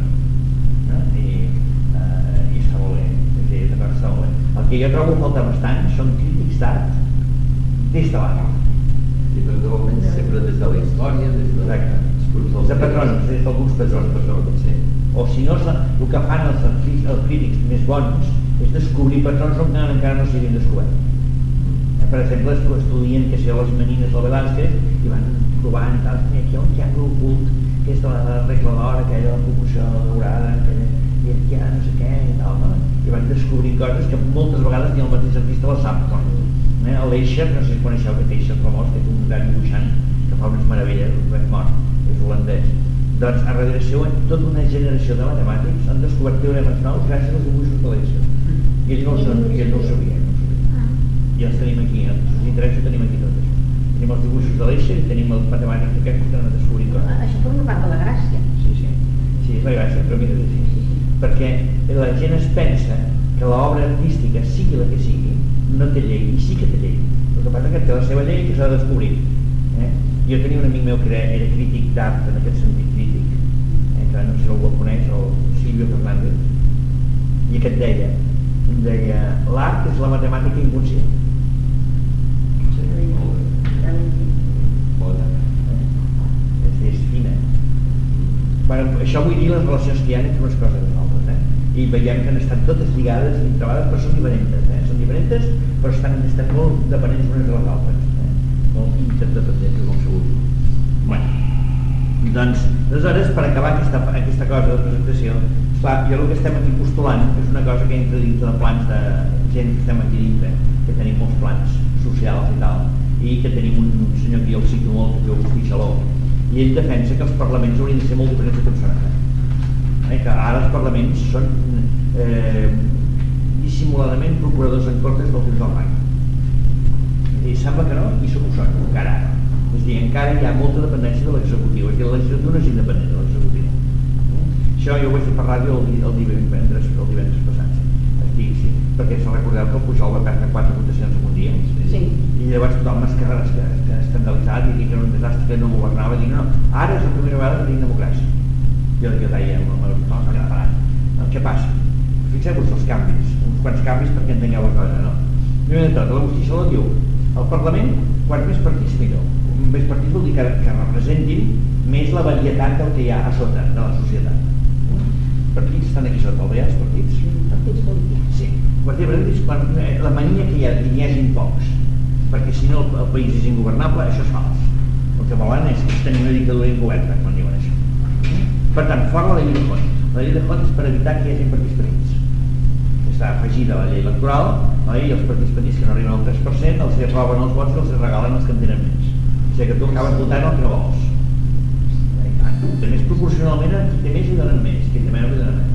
I està molt bé, està molt bé. El que jo trobo a faltar bastant són crítics d'art des de l'art. I naturalment sempre des de la història, des de patrons, des d'alguns patrons. O si no, el que fan els crítics més bons és descobrir patrons on encara no s'havien descobert. Per exemple, estudien que si les menines del Velázquez i van trobant que hi ha un triangle ocult que és de la regla d'or, aquella de la proporció daurada, i aquí hi ha no sé què i tal, no? I van descobrir coses que moltes vegades ni el mateix artista les sap. L'Eicher, no sé si coneixeu aquest Eicher famós, que és un gran dibuixant que fa unes meravelles, és mort, és holandès. Doncs a darrere seu tota una generació de matemàtics han descobert teoremes nous gràcies als dibuixos de l'Eicher. I ell no ho sabia. I els tenim aquí, els interessos tenim aquí tot això. Tenim els dibuixos de l'Eicher i tenim els matemàtics aquests que han descobrit coses. Això forma part de la gràcia. Sí, és la gràcia, però mira, sí. Perquè la gent es pensa que l'obra artística, sigui la que sigui, no té llei, i sí que té llei. El que passa que té la seva llei que s'ha de descobrir. Jo tenia un amic meu que era crític d'art, en aquest sentit crític, que no sé si algú el coneix, el Silvio Fernández, i que em deia, l'art és la matemàtica inconscient. És fina. Això vull dir les relacions que hi ha entre unes coses i altres, i veiem que han estat totes lligades i trebades, però són diferents, són diferents, però estan molt dependents unes de les altres, molt interdependents, com segur. Doncs, aleshores, per acabar aquesta cosa de presentació, esclar, jo el que estem aquí postulant és una cosa que entra dins de plans de gent que estem aquí dintre, que tenim molts plans socials i tal, i que tenim un senyor que jo el cito molt, que es diu Agustí Xaló, i ell defensa que els parlaments haurien de ser molt diferents de com són ara. Que ara els parlaments són dissimuladament procuradors en cortes del temps del rei. I sembla que no, i ho són, encara ara. És a dir, encara hi ha molta dependència de l'executiu, és a dir, la legislatura no és independent de l'executiu. Això jo ho vaig fer per ràdio el divendres passat, perquè se recordeu que el Pujol va perdre 4 votacions en un dia, i llavors tothom es escandalitzat i que era un desastre, que no governava, i dic, no, ara és la primera vegada que tenim democràcia. Jo deia, tothom s'ha quedat parat. Què passa? Fixeu-vos els canvis, uns quants canvis perquè entengueu la cosa, no? Primer de tot, l'Agustí Xaló diu, al Parlament, quants més partits millor. Més partits vol dir que representin més la varietat del que hi ha a sota de la societat. Partits estan aquí sota, el veia, els partits? Partits polítics. Sí. La mania que hi ha n'hi hagin pocs, perquè si no el país és ingovernable, això és fals. El que volen és tenir una dictadura incoberta, quan diuen això. Per tant, fora la llei de Hont. La llei de Hont és per evitar que hi hagi partits petits. Està afegida a la llei electoral, i els partits petits que no arriben al 3% els roben els vots i els regalen els que en tenen menys. O sigui que tu acabes votant el que no vols. Més proporcionalment, qui té més hi donen més, qui té menys hi donen menys.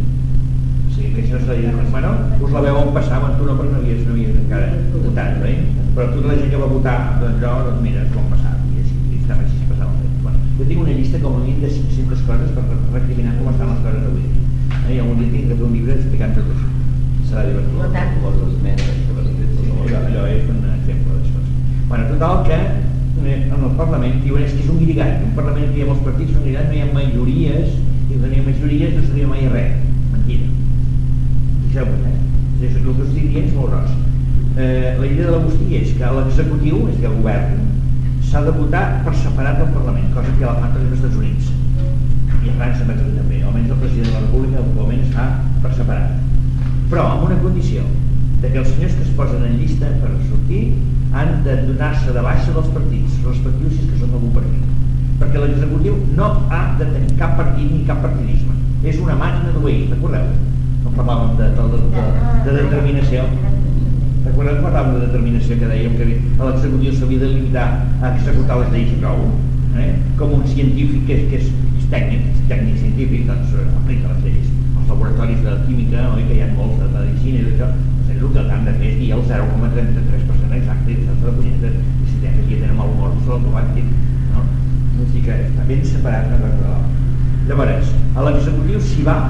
O sigui que això és la llei de Hont. Bueno, us la veuen passar, tu no, perquè no havies encara votat, però tota la gent que va votar, doncs mira, com passar, i estava així passant el temps. Jo tinc una llista com a mínim de 500 coses per recriminar com estan les coses avui. I algun dia tinc de fer un llibre explicant tot això. Serà divertit. Les esmenes que vas fer. Allò és un exemple d'això. Total que en el Parlament diuen és que és un guirigall. Un Parlament que hi ha molts partits, un guirigall, no hi ha majories, i quan hi ha majories no seria mai res. Mentida. Fixeu-vos, el que us estic dient és molt gros. La idea de l'Agustí és que l'executiu, és a dir, el govern, s'ha de votar per separat del Parlament, cosa que la fan als Estats Units. I a França també, almenys el president de la República actualment es fa per separat. Però amb una condició, que els senyors que es posen en llista per sortir han de donar-se de baixa dels partits, respectius si és que són d'algun partit. Perquè l'executiu no ha de tenir cap partit ni cap partidisme. És una màquina d'obeir, recordeu? No parlàvem de determinació. Recordeu que parlàvem de determinació, que dèiem que l'executiu s'havia de limitar a executar les lleis i prou, com un científic que és tècnic científic, doncs aplica les lleis. Els laboratoris de química, que hi ha molts de medicina i d'això, el que han de fer és dir el 0,33% exacte i deixar-se de punyetes, i si aquí tenen mal humor, no se l'han trobat, no? Vull dir que està ben separat una cosa de l'altra. Llavors, a l'executiu s'hi va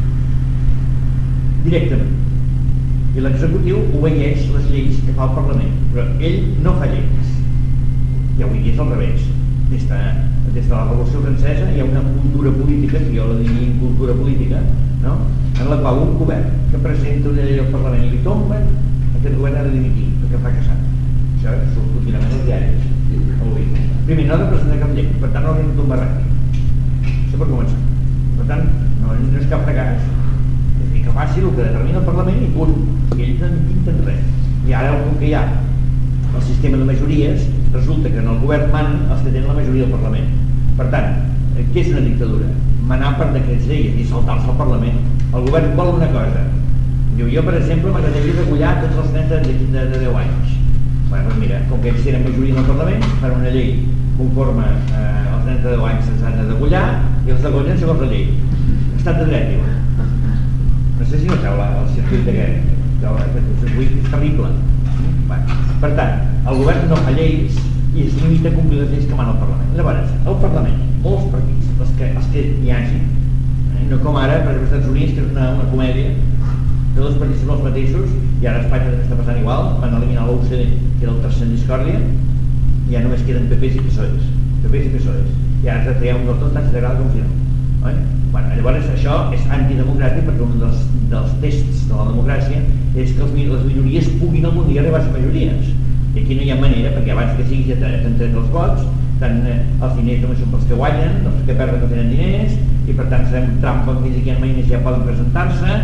directament, i l'executiu obeeix les lleis que fa el Parlament, però ell no fa lleis. I avui dia és al revés. Des de la Revolució Francesa hi ha una cultura política, que jo la diria cultura política, no? En la qual un govern que presenta una llei al Parlament i li tomben, aquest govern ha de dimitir, perquè ha fracassat. Això surt continuament als diaris. Primer, no ha de presentar cap llei, per tant no hauria de tombar res. Això per començar. Per tant, no és cap fracàs. És dir, que faci el que determina el Parlament i punt. I ells no intenten res. I ara, com que hi ha el sistema de majories, resulta que en el govern manen els que tenen la majoria del Parlament. Per tant, què és una dictadura? Manar per decrets lleis i saltar-se al Parlament. El govern vol una cosa. Diu, jo, per exemple, m'agradaria degullar tots els nens de 10 anys. Doncs mira, com que ells tenen majoria en el Parlament, fan una llei conforme als nens de 10 anys se'ns han de degollar i els degollen segons la llei. Estat de dret, diuen. No sé si noteu el circuit aquest circuit és terrible. Per tant, el govern no fa lleis i es limita a complir les lleis que mana el Parlament. Llavors, el Parlament, molts partits, els que hi hagi, no com ara, per exemple, als Estats Units, que és una comèdia, que dos partits són els mateixos, i ara a Espanya també està passant igual, van eliminar l'UCD, que era el tercer en discòrdia, i ja només queden PPs i PSOEs, i ara es triar un dels dos tan integrats com si no. Llavors això és antidemocràtic perquè un dels tests de la democràcia és que les minories puguin algun dia arribar a ser majories, i aquí no hi ha manera, perquè abans que sigui ja t'han tret els vots, tant els diners només són pels que guanyen, els que perden no tenen diners, i per tant serem trampa fins aquí en maïnes ja poden presentar-se,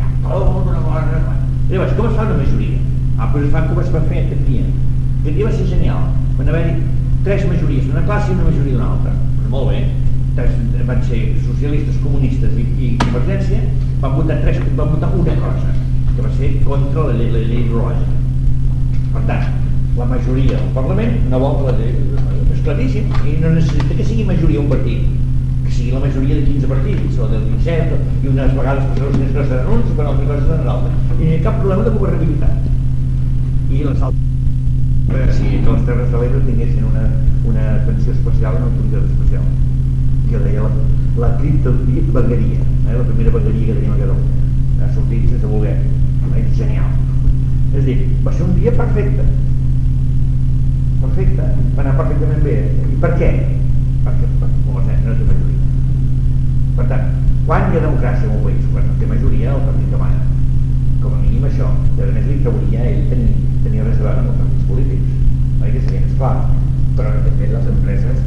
llavors com es fa una majoria? Doncs es fa com es va fer aquest dia. Aquest dia va ser genial, van haver-hi 3 majories d'una classe i una majoria d'una altra. Però molt bé, van ser socialistes, comunistes i Convergència, van votar una cosa, que va ser contra la llei roja. Per tant, la majoria del Parlament no vol que la llei, és claríssim, i no necessita que sigui majoria un partit, que sigui la majoria de 15 partits, o de 17, i unes vegades per unes coses en uns i per altres coses en l'altre. I no hi ha cap problema de governabilitat. I les altres, si les Terres de l'Ebre tinguessin una atenció especial en l'autoritat especial, que deia la criptovegueria, la primera vegueria que tenim a Catalunya. Ha sortit sense voler, és genial. És a dir, va ser un dia perfecte, va anar perfectament bé. I per què? Perquè no té majoria. Per tant, quan hi ha democràcia en un país? Quan no té majoria, el partit que mana. Com a mínim això. I a més li trauria ell tenia res a veure amb els partits polítics, que seria més clar. Però de fet les empreses,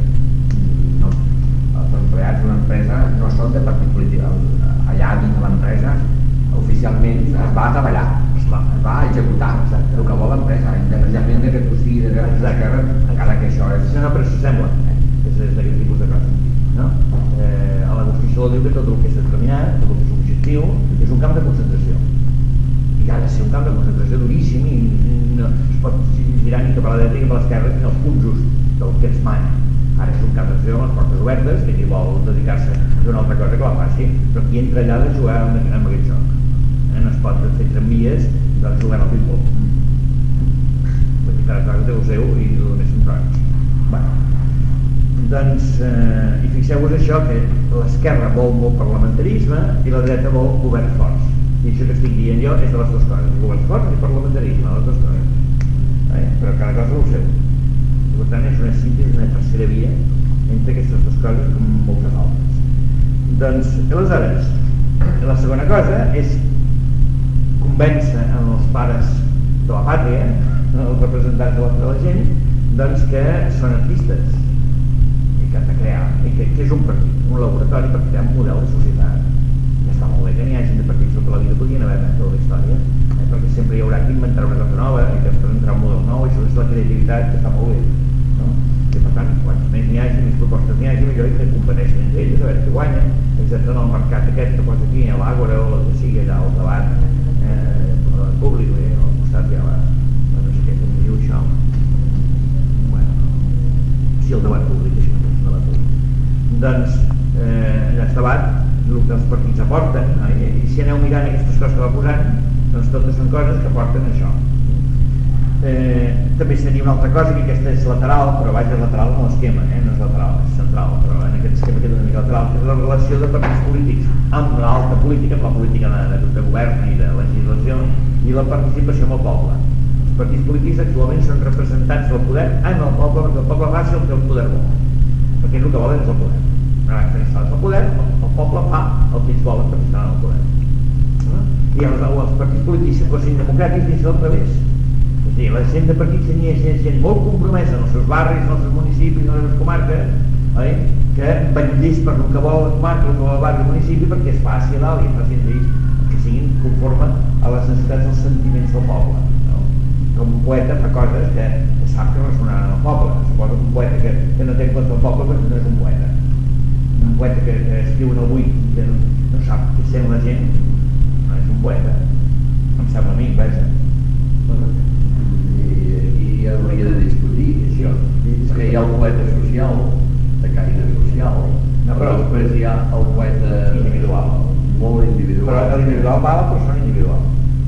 els empleats d'una empresa no són de partit polític. Allà dins de l'empresa oficialment es va a treballar, es va a executar el que vol l'empresa, independentment de que tu siguis de dreta o d'esquerra, encara que això és... No, però s'assembla, és d'aquest tipus de coses. A la Constitució diu que tot el que és determinat, tot el que és objectiu, és un camp de concentració. I ha de ser un camp de concentració duríssim i no es pot girar ni cap a la dreta ni cap a l'esquerra ni als punts just del que es mana. Ara és un camp de concentració amb les portes obertes, que qui vol dedicar-se a una altra cosa que la faci, però qui entra allà ha de jugar amb aquest joc. No es pot fer tramvies jugant al ping-pong. Vull dir, cada cosa té el seu i el més són trons. Doncs, i fixeu-vos això, que l'esquerra vol molt parlamentarisme i la dreta vol governs forts. I això que estic dient jo és de les dues coses, governs forts i parlamentarisme, les dues coses. Però cada cosa el seu. I per tant és una síntesi, una tercera via entre aquestes dues coses com moltes altres. Doncs, aleshores, la segona cosa és convèncer els pares de la pàtria, els representants de la gent, doncs que són artistes i que han de crear, i que és un partit, un laboratori per crear un model de societat. I està molt bé que n'hi hagi de partits tota la vida, podrien haver tota la història, perquè sempre hi haurà que inventar una cosa nova i que presentar un model nou, això és la creativitat que està molt bé. I per tant, quants més n'hi hagi, més propostes n'hi hagi, millor, i que competeixen entre ells, a veure què guanyen, excepte en el mercat aquest que posa aquí, a l'Àgora o el que sigui allà, al debat públic, al costat hi ha no sé què, com diu això, sí, el debat públic, això no és el debat públic. Doncs, allà es debat el que els partits aporten, i si aneu mirant aquestes coses que va posant, doncs totes són coses que aporten això. També seria una altra cosa, que aquesta és lateral, però vaja, lateral en l'esquema, no és lateral, és central, però en aquest esquema queda una mica lateral, que és la relació de partits polítics amb l'alta política, amb la política de govern i de legislació, i la participació amb el poble. Els partits polítics actualment són representants del poder en el poble, perquè el poble faci el que el poder vol, perquè el que volen és el poder. Una vegada que instal·les el poder, el poble fa el que ells volen per instal·lar el poder. I els partits polítics, si fossin democràtics, és al revés. És a dir, la gent de partits tenia gent molt compromesa en els seus barris, en els seus municipis, en les seves comarques, que vetllés per el que vol la comarca, el que vol el barri, el municipi, perquè es faci a dalt i es faci entre ells, que siguin conforme a les necessitats dels sentiments del poble. Com un poeta fa coses que sap que ressonaran al poble. Suposo que un poeta que no té en compte el poble doncs no és un poeta. Un poeta que escriu en el buit i que no sap què sent la gent, no és un poeta. Em sembla a mi, vaja. I aquí hauria de discutir això, perquè hi ha el poeta social, de caire social, però després hi ha el poeta individual, molt individual. però l'individual va a la persona individual.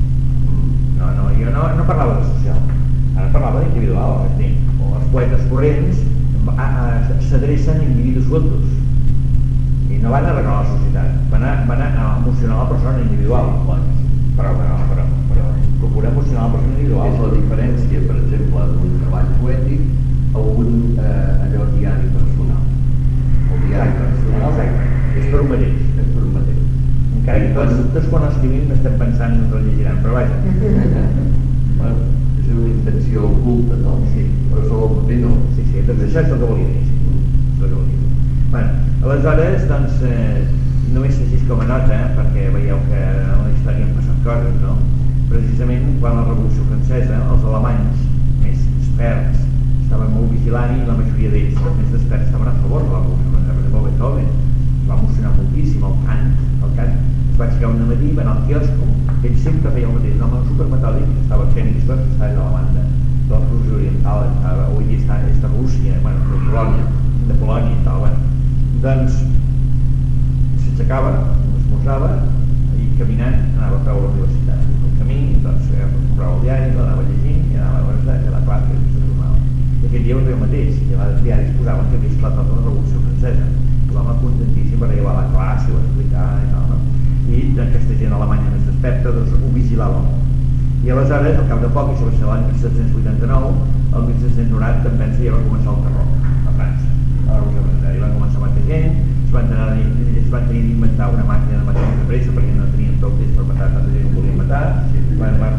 Jo no parlava de social, ara parlava d'individual, és a dir, els poetes corrents s'adrecen a individus sueltos i no van a arreglar la societat, van a emocionar la persona individual, però procura emocionar la persona individual. És la diferència, per exemple, d'un treball poètic a un allò diari personal. El diari personal és per un mateix. Encara que tots dubtes quan escrivim estem pensant en rellegiran, però vaja. Bueno, és una intenció oculta, no? Sí. Però sobre el paper no. Sí, doncs això és el que volia dir. Bueno, aleshores, doncs, només així com a nota, perquè veieu que a la història han passat coses, no? Precisament quan la Revolució Francesa, els alemanys més experts estaven molt vigilant i la majoria d'ells, els més experts, estaven a favor de la Revolució Francesa. Per exemple, Beethoven va emocionar moltíssim, el cant. Es va aixecar un matí, va anar al quiosco, ell sempre feia el mateix, un home supermetàl·lic, estava a Königsberg, estava a la banda de la Rússia Oriental, avui dia està a Rússia, de Polònia i tal, doncs s'aixecava, esmorzava i caminant anava a peu a la universitat. El camí, doncs, comprava el diari, l'anava llegint i anava a la universitat i a la classe i se tornava. I aquell dia ho feia el mateix, i els diaris posaven que havia esclatat la Revolució Francesa. L'home contentíssim per arribar a la classe, ho explicar i tal, no? I aquesta gent alemanya més desperta, doncs ho vigilava molt. I aleshores, al cap de poc, això va ser l'any 1789, el 1790 també ja va començar el terror a França, a la Revolució Francesa. I van començar a matar gent, es van tenir d'inventar una màquina de matar de pressa perquè no tenien prou temps per matar tanta gent que volien matar, van fer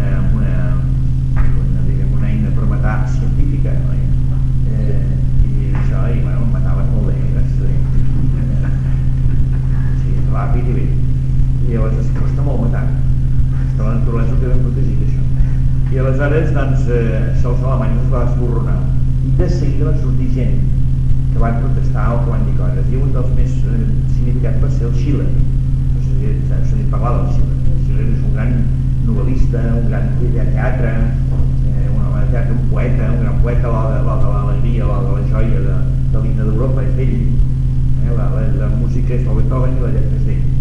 una eina per matar científica, no? I això, i bueno, mataven molt bé, gràcies a Déu. Sí, ràpid i bé. I llavors costa molt matar. La naturalesa ho té ben protegit, això. I aleshores, doncs, els alemanys es va esborronar. I de seguida va sortir gent que van protestar o que van dir coses. I un dels més significats va ser el Schiller. No sé si s'ha dit parlar del Schiller. El Schiller és un gran novel·lista, un gran teatre, un poeta, un gran poeta, l'Ode de l'alegria, l'Ode de la joia de l'himne d'Europa, és d'ell. La música és de Beethoven i la lletra és d'ell.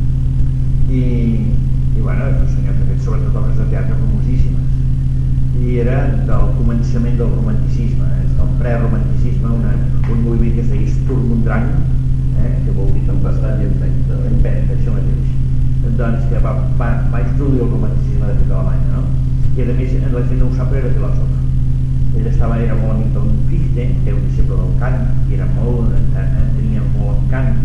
I bueno, és un senyor que ha fet sobretot obres de teatre famosíssimes. I era del començament del romanticisme, del preromanticisme, un moviment que es deia Sturm und Drang, que vol dir tempestat i empenta, això mateix. Doncs que va introduir el romanticisme de fet a Alemanya, no? I a més la gent no ho sap, però era filòsof. Ell era molt amic d'un Fichte, que era un disciple del Kant, i tenia molt encant,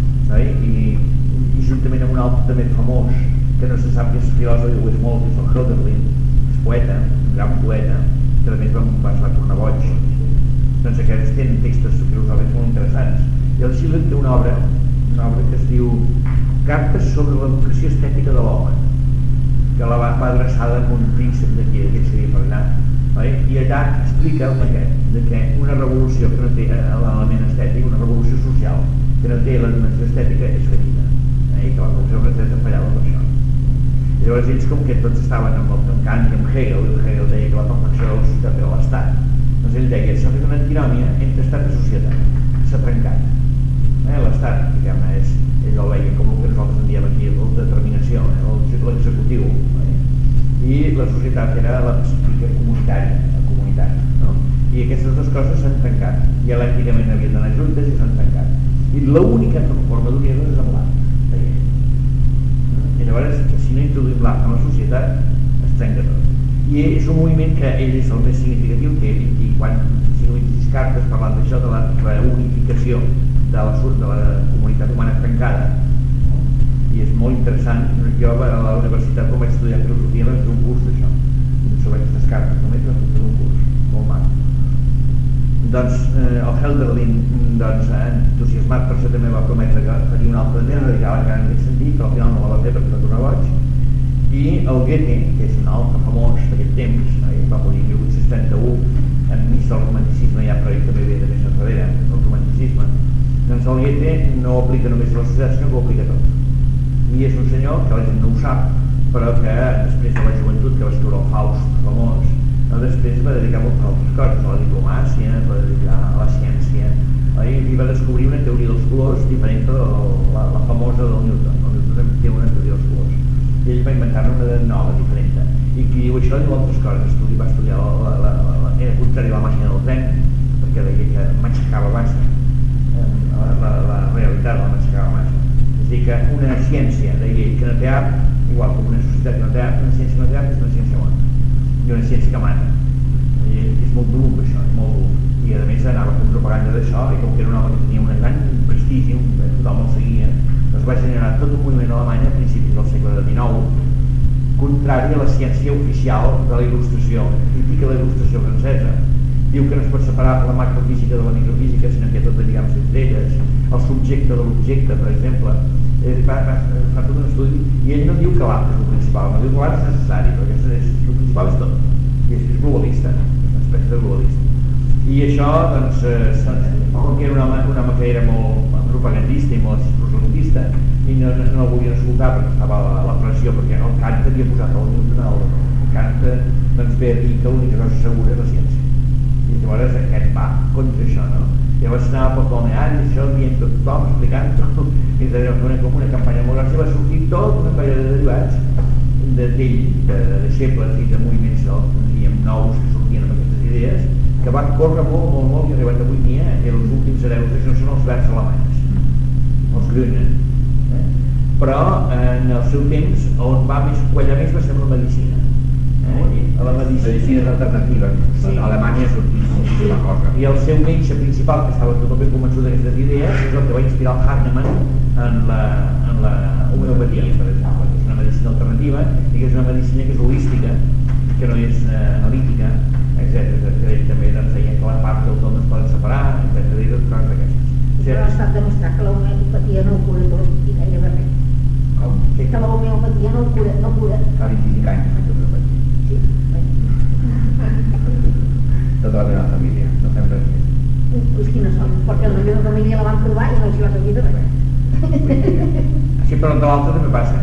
i juntament amb un altre també famós, que no se sap que és filòsof i ho és molt, que és el Hölderlin, que és poeta, un gran poeta, que a més va tornar boig. Doncs aquests tenen textos filosòfics molt interessants. I el Schiller té una obra que es diu Cartes sobre l'educació estètica de l'home, que la va adreçada a un príncep d'aquí, que seria per allà, i allà explica que una revolució que no té l'element estètic, una revolució social que no té la dimensió estètica, és fallida, i que la revolució francesa fallava per això. I llavors ells, com que tots estaven amb Kant i amb Hegel, i Hegel deia que la perfecció de la societat era l'estat, doncs ell deia, s'ha fet una antinòmia entre estat i societat, s'ha trencat. L'estat, diguem-ne, ell el veia com el que nosaltres en diem aquí, la determinació, l'executiu, i la societat era la psíquica comunitària, no? I aquestes dues coses s'han trencat, dialècticament havien d'anar juntes i s'han trencat. I l'única forma d'unir-les és amb l'art, deia ell. I llavors, si no introduïm l'art en la societat, es trenca tot. I és un moviment que ell és el més significatiu, que ell, i quan signifiquis cartes parlant d'això, de la reunificació de la comunitat humana trencada, i és molt interessant. Jo a la universitat, quan vaig estudiar filosofia, vaig fer un curs d'això, sobre aquestes cartes, només vaig fer un curs, molt maco. Doncs el Hölderlin, entusiasmat per això, també va prometre que faria una altra manera radical en aquest sentit, però al final no la va fer perquè va tornar boig. I el Goethe, que és un altre famós d'aquest temps, va morir en 1831, enmig del romanticisme, ja, però ell també ve de més enrere, el romanticisme. Doncs el Goethe no ho aplica només a la societat, sinó que ho aplica tot. I és un senyor que la gent no ho sap, però que després de la joventut, que va escriure el Faust famós, Després va dedicar moltes altres coses, a la diplomàcia, va dedicar a la ciència, i va descobrir una teoria dels colors diferent de la famosa del Newton. El Newton té una teoria dels colors, i ell va inventar-ne una nova, diferent. I qui diu això diu altres coses. Va estudiar era contrari a la màquina del tren, perquè deia que m'aixecava massa, la realitat la m'aixecava massa. És a dir, que una ciència, deia ell, que no té art, igual com una societat que no té art, una ciència que no té art és una ciència bona, i una ciència que mata. I és molt dur això, és molt dur. I a més anava fent propaganda d'això, i com que era un home que tenia un gran prestigi, tothom el seguia, doncs va generar tot un moviment alemany a principis del segle XIX, contrari a la ciència oficial de la il·lustració. Critica la il·lustració francesa, diu que no es pot separar la macrofísica de la microfísica, sinó que hi ha tot de lligams entre elles, el subjecte de l'objecte, per exemple. Fa tot un estudi, i ell no diu que l'art és el principal, no diu que l'art és necessari, perquè el principal és tot, i és globalista, és una espècie de globalista. I això, doncs, com que era un home que era molt propagandista i molt proselytista, i no el volien escoltar perquè estava a la pressió, perquè el Kant havia posat el Newton, el Kant doncs ve a dir que l'única cosa segura és la ciència. I llavors aquest va contra això, no? Llavors anava pels balnearis, això dient tot tothom, explicant tot, i com una campanya molt gràcia, va sortir tota una colla de derivats d'ell, de deixebles i de moviments nous que sortien amb aquestes idees, que van córrer molt i arribat avui dia, i els últims hereus d'això són els verds alemanys, els Grünen. Però en el seu temps, on va més quallar més va ser la medicina. A la medicines alternatives, sí. A Alemanya és una cosa. I el seu metge principal, que estava totalment convençut d'aquestes idees, és el que va inspirar el Hahnemann en la homeopatia, per exemple, que és una medicina alternativa i que és una medicina que és holística, que no és analítica, etc. Que ell també deia que la part del tot no es poden separar, etc. i tot coses d'aquestes. Però ha estat demostrat que l'homeopatia no ho cura tot i gairebé res. Que l'homeopatia no ho cura. Fa 25 anys faig homeopatia. Sí, tota la meva família, no fem res més. Quines són? Perquè la meva família la van provar i no els hi va servir de res. Així per l'altre l'altre també passa.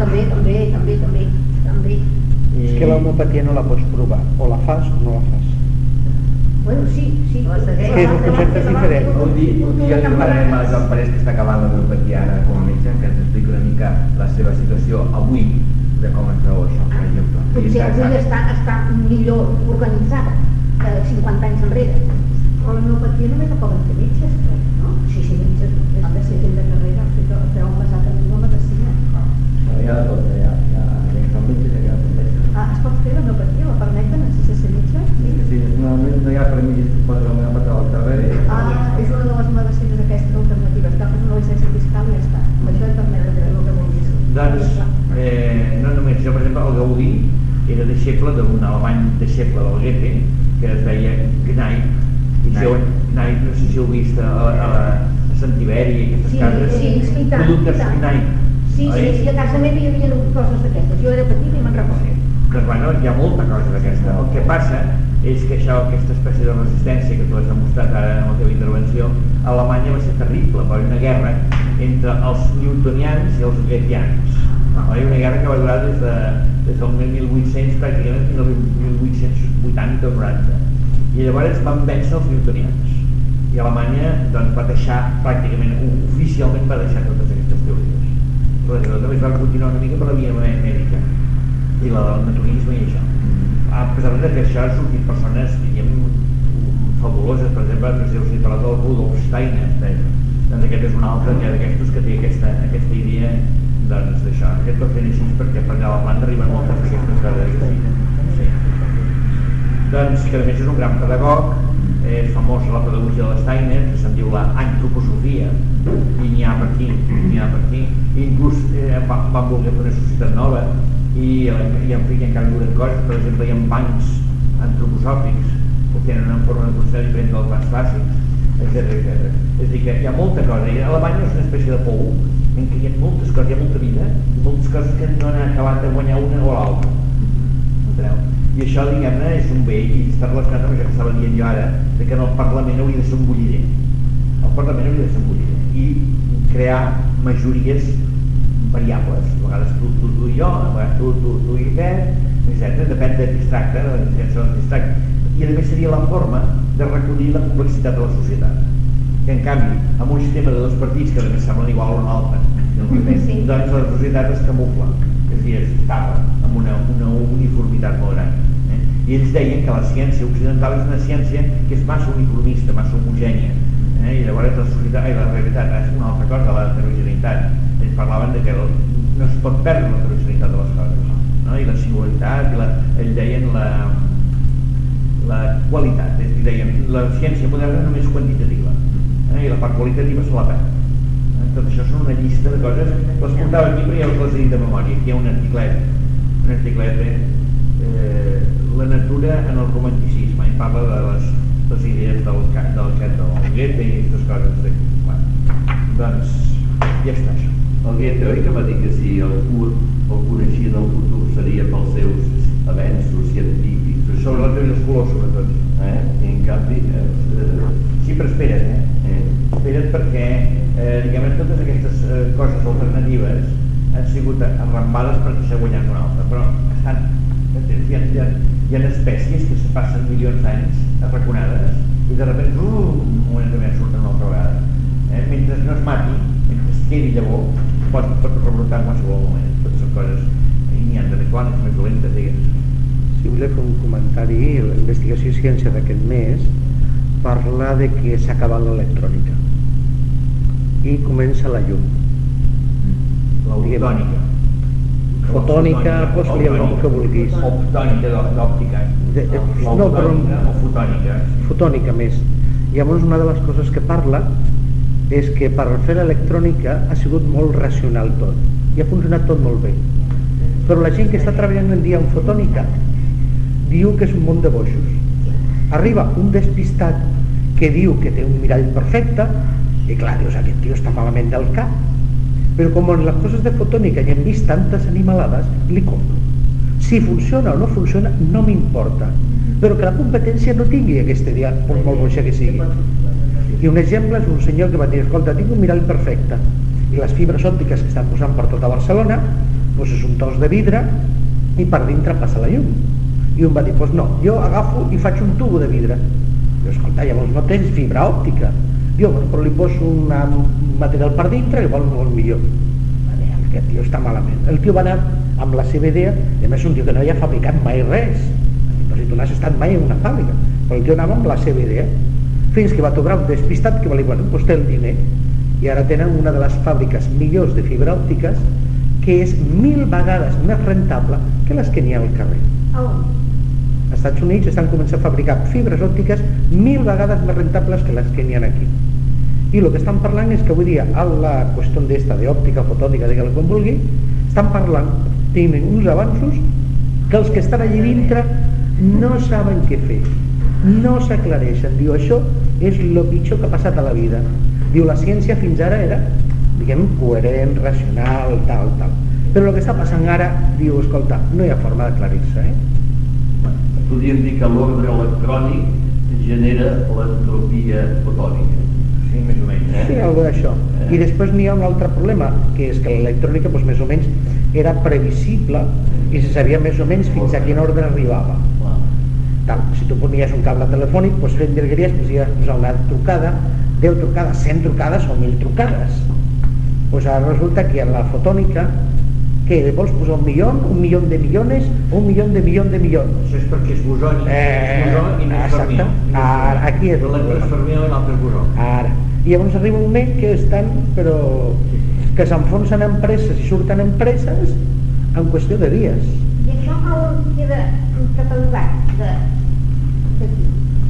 També. És que l'homeopatia no la pots provar, o la fas o no la fas. Bueno, sí. És que el concepte és diferent. Un dia li demanarem a Joan Parés, que està acabant l'homeopatia ara com a metge, que ens expliqui una mica la seva situació avui, de com es veu això, per exemple. Potser avui està millor organitzada que 50 anys enrere. Però l'homeopatia només la poden fer metges, no? Sí, metges. Han de ser gent de carrera, fer un basat en la medicina. Hi ha de tot, hi ha metges, hi ha metges. Es pot fer l'homeopatia? La permeten sense ser metge? Sí, normalment no hi ha permís que es posa l'homeòpata al carrer. És una de les medicines aquestes alternatives, que agafes una llicència fiscal i ja està. Això et permet de fer el que vulguis. Doncs, no només, jo per exemple, el Gaudí era deixeble d'un alemany deixeble del Goethe, que es deia Kneipp, Kneipp, no sé si heu vist a Sant Tiberi i aquestes cases, i tant, productes Kneipp. Sí, a casa meva hi havia coses d'aquestes, jo era petita i me'n recordo. Doncs bueno, hi ha molta cosa d'aquesta. El que passa és que això, aquesta espècie de resistència que tu has demostrat ara en la teva intervenció, a Alemanya va ser terrible, per una guerra entre els newtonians i els goethians. Una guerra que va durar des del 1800 pràcticament fins al 1880 o 90. I llavors van vèncer els newtonians. I Alemanya doncs, va deixar pràcticament, oficialment va deixar totes aquestes teories. Però només va continuar una mica per la via mèdica i el naturalisme i això. A pesar que això han sortit persones, diríem, fabuloses, per exemple, no sé si us he parlat del Rudolf Steiner, doncs aquest és un altre d'aquestos que té aquesta idea d'això. Aquest va fent així perquè per allà a la planta arriben moltes d'aquestes coses. Sí. Doncs que a més és un gran pedagog, és famós la pedagogia de Steiner, que se'n diu l'antroposofia, i n'hi ha per aquí, i inclús van voler fer una societat nova, i en fi, encara duren coses. Per exemple, hi ha bancs antroposòfics que tenen una forma de funcionar diferent dels bancs clàssics, etc. És a dir, que hi ha molta cosa, i Alemanya és una espècie de pou en què hi ha moltes coses, hi ha molta vida, i moltes coses que no han acabat de guanyar una o l'altra. Enteneu? I això, diguem-ne, és un bé, i està relacionat amb això que estava dient jo ara, de que en el Parlament hauria de ser un bullidor. El Parlament hauria de ser un bullidor i crear majories variables. A vegades tu i jo, a vegades tu i aquest, etc. Depèn de què es tracta, de l'intel·ligència de què es tracta. I a més seria la forma de recollir la complexitat de la societat. Que en canvi, amb un sistema de dos partits que a més semblen igual l'un a l'altre, doncs la societat es camufla, és a dir, es tapa amb una uniformitat molt gran. I ells deien que la ciència occidental és una ciència que és massa uniformista, massa homogènia, i llavors la realitat és una altra cosa, la heterogeneïtat. Ells parlaven de que no es pot perdre la heterogeneïtat de les coses, i la singularitat, ells deien la qualitat, ells deien la ciència moderna només quantitativa, i la part qualitativa se la perd. Tot això són una llista de coses, les portava aquí però ja us les he dit de memòria. Aquí hi ha un articlet la natura en el romanticisme, i parla de les idees del Goethe i aquestes coses d'aquí. Doncs ja està això. El Goethe, oi que va dir que si algú el coneixia en el futur seria pels seus avenços científics sobre la teoria dels colors, sobretot. I en canvi sí, però espera't, espera't perquè diguem, totes aquestes coses alternatives han sigut arrambades perquè s'ha guanyat una altra, però hi ha espècies que se passen milions d'anys arraconades i de sobte un moment també surten una altra vegada. Mentre no es mati, mentre es quedi llavor, pot rebrotar en qualsevol moment. Totes són coses, i n'hi ha de més bones i més dolentes, digues. Si volia fer un comentari, la investigació i ciència d'aquest mes parla de que s'ha acabat l'electrònica i comença la llum. L'optònica. Fotònica, posa-li el nom que vulguis. Optònica d'òptica. No, però... O fotònica. Fotònica més. Llavors una de les coses que parla és que per fer l'electrònica ha sigut molt racional tot i ha funcionat tot molt bé. Però la gent que està treballant en dia en fotònica diu que és un món de boixos. Arriba un despistat que diu que té un mirall perfecte i clar, dius, aquest tio està malament del cap. Però com en les coses de fotònica ja hem vist tantes animalades, li compro. Si funciona o no funciona no m'importa, però que la competència no tingui aquesta idea, per molt boixa que sigui. I un exemple és un senyor que va dir, escolta, tinc un mirall perfecte i les fibres òptiques que estan posant per tota Barcelona doncs és un tros de vidre i per dintre passa la llum. I un va dir, doncs no, jo agafo i faig un tubo de vidre. Diu, escolta, llavors no tens fibra òptica. Diu, però li poso un material per dintre i igual molt millor. Aquest tio està malament. El tio va anar amb la seva idea, i a més un tio que no havia fabricat mai res. Però si tu no has estat mai en una fàbrica. Però el tio anava amb la seva idea. Fins que va trobar un despistat que va dir, bueno, doncs té el diner. I ara tenen una de les fàbriques millors de fibra òptiques que és 1000 vegades més rentable que les que n'hi ha al carrer. Als Estats Units estan començant a fabricar fibres òptiques 1000 vegades més rentables que les que n'hi ha aquí. I el que estan parlant és que avui dia a la qüestió d'esta d'òptica, fotònica, digueu-la com vulgui, estan parlant, tenen uns avanços que els que estan allí dintre no saben què fer, no s'aclareixen. Diu, això és el pitjor que ha passat a la vida. Diu, la ciència fins ara era, diguem, coherent, racional, tal. Però el que està passant ara, diu, escolta, no hi ha forma d'aclarir-se, Podríem dir que l'ordre electrònic genera l'entropia fotònica. Sí, més o menys. Sí, algo d'això. I després n'hi ha un altre problema, que és que l'electrònica més o menys era previsible i se sabia més o menys fins a quin ordre arribava. Si tu ponies un cable telefònic, fent virgueries, podries posar una trucada, 10 trucades, 100 trucades o 1000 trucades. Ara resulta que en la fotònica, què, vols posar 1 milió de millones o 1 milió de milions? Això és perquè és bosònic, i no és fermió. Aquí és l'altre és fermió i l'altre és bosó. Ara. I llavors arriba un moment que estan, però que s'enfonsen empreses i surten empreses en qüestió de dies. I això on queda catalogat d'aquí?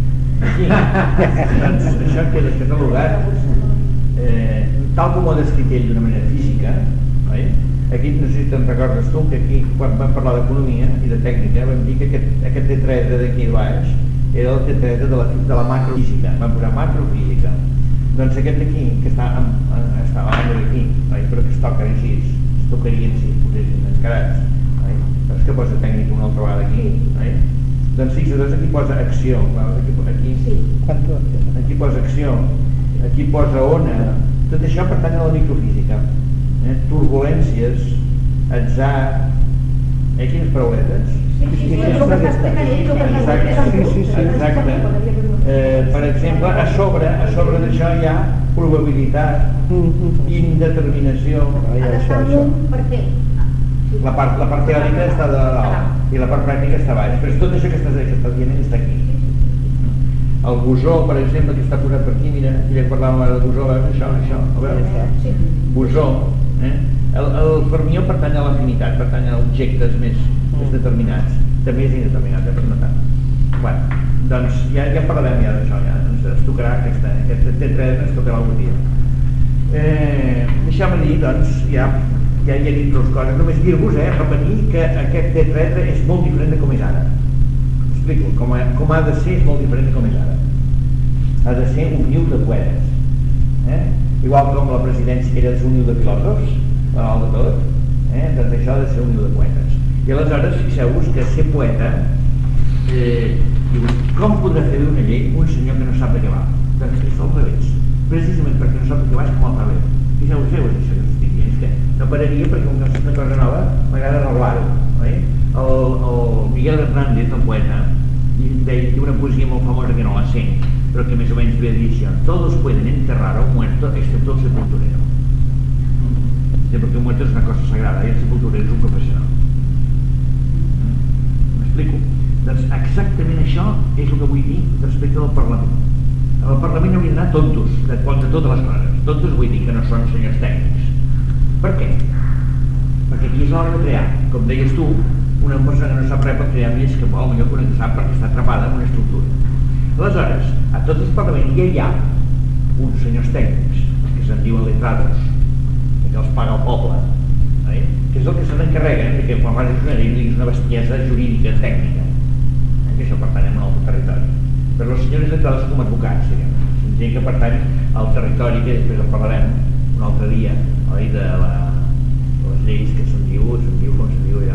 Doncs això queda catalogat tal com ho ha descrit ell d'una manera física, oi? Aquí, no sé si te'n recordes tu, que aquí, quan vam parlar d'economia i de tècnica, vam dir que aquest tetraedre d'aquí baix era el tetraedre de la macrofísica, vam posar macrofísica. Doncs aquest d'aquí, que està a l'any d'aquí, però que es toquen així, es tocarien si posessin encarats, però és que posa tècnica una altra vegada aquí, doncs fixa't, aquí posa acció, aquí posa acció, aquí posa ona, tot això pertany a la microfísica. Turbulències, atzar, quines parauletes? Exacte. Per exemple, a sobre d'això hi ha probabilitat, indeterminació. La part teòrica està de dalt i la part pràctica està a baix, però tot això que estàs dient està aquí. El bosó, per exemple, que està posat per aquí, mira, aquí ja parlàvem de bosó, això, a veure, bosó, el fermió pertany a l'afinitat, pertany a objectes més determinats, també és indeterminat, però no tant. Bueno, doncs ja parlarem ja d'això, ja ens tocarà aquest tetraedre, ens tocarà algun dia. Deixeu-me dir, doncs, ja he dit dues coses, només dir-vos, repetir que aquest tetraedre és molt diferent de com és ara. Explico, com ha de ser és molt diferent de com és ara. Ha de ser un niu de poetes. Igual com la presidència era un niu de filòsofs, la mal de tot, doncs això ha de ser un niu de poetes. I aleshores, fixeu-vos que ser poeta, com podrà fer una llei un senyor que no sap de què va? Doncs és al revés. Precisament perquè no sap de què va és com al revés. Fixeu-vos això que estic dient, és que no pararia perquè com que és una cosa nova m'agrada arreglar-ho. El Miguel Hernández, el poeta, diu una poesia molt famosa que no la sé, però que més o menys ve a dir això: todos pueden enterrar a un muerto excepto el sepulturero. Perquè un muerto és una cosa sagrada i el sepulturero és un professional. M'explico? Doncs exactament això és el que vull dir respecte del Parlament. Al Parlament haurien d'anar tontos de totes les coses. Tontos vull dir que no són senyors tècnics. Per què? Perquè aquí és l'hora de crear. Com deies tu, una persona que no sap res pot crear més que potser que una que sap perquè està atrapada en una estructura. Aleshores, a tots els parlaments ja hi ha uns senyors tècnics, que se'n diuen letrados, que els paga el poble, que és el que se n'encarreguen que quan vas a una bestiesa jurídica tècnica, que això pertany a un altre territori. Però els senyors letrados són com advocats, gent que pertany al territori, que després en parlarem un altre dia, de les lleis que se'n diu, com se'n diu allò.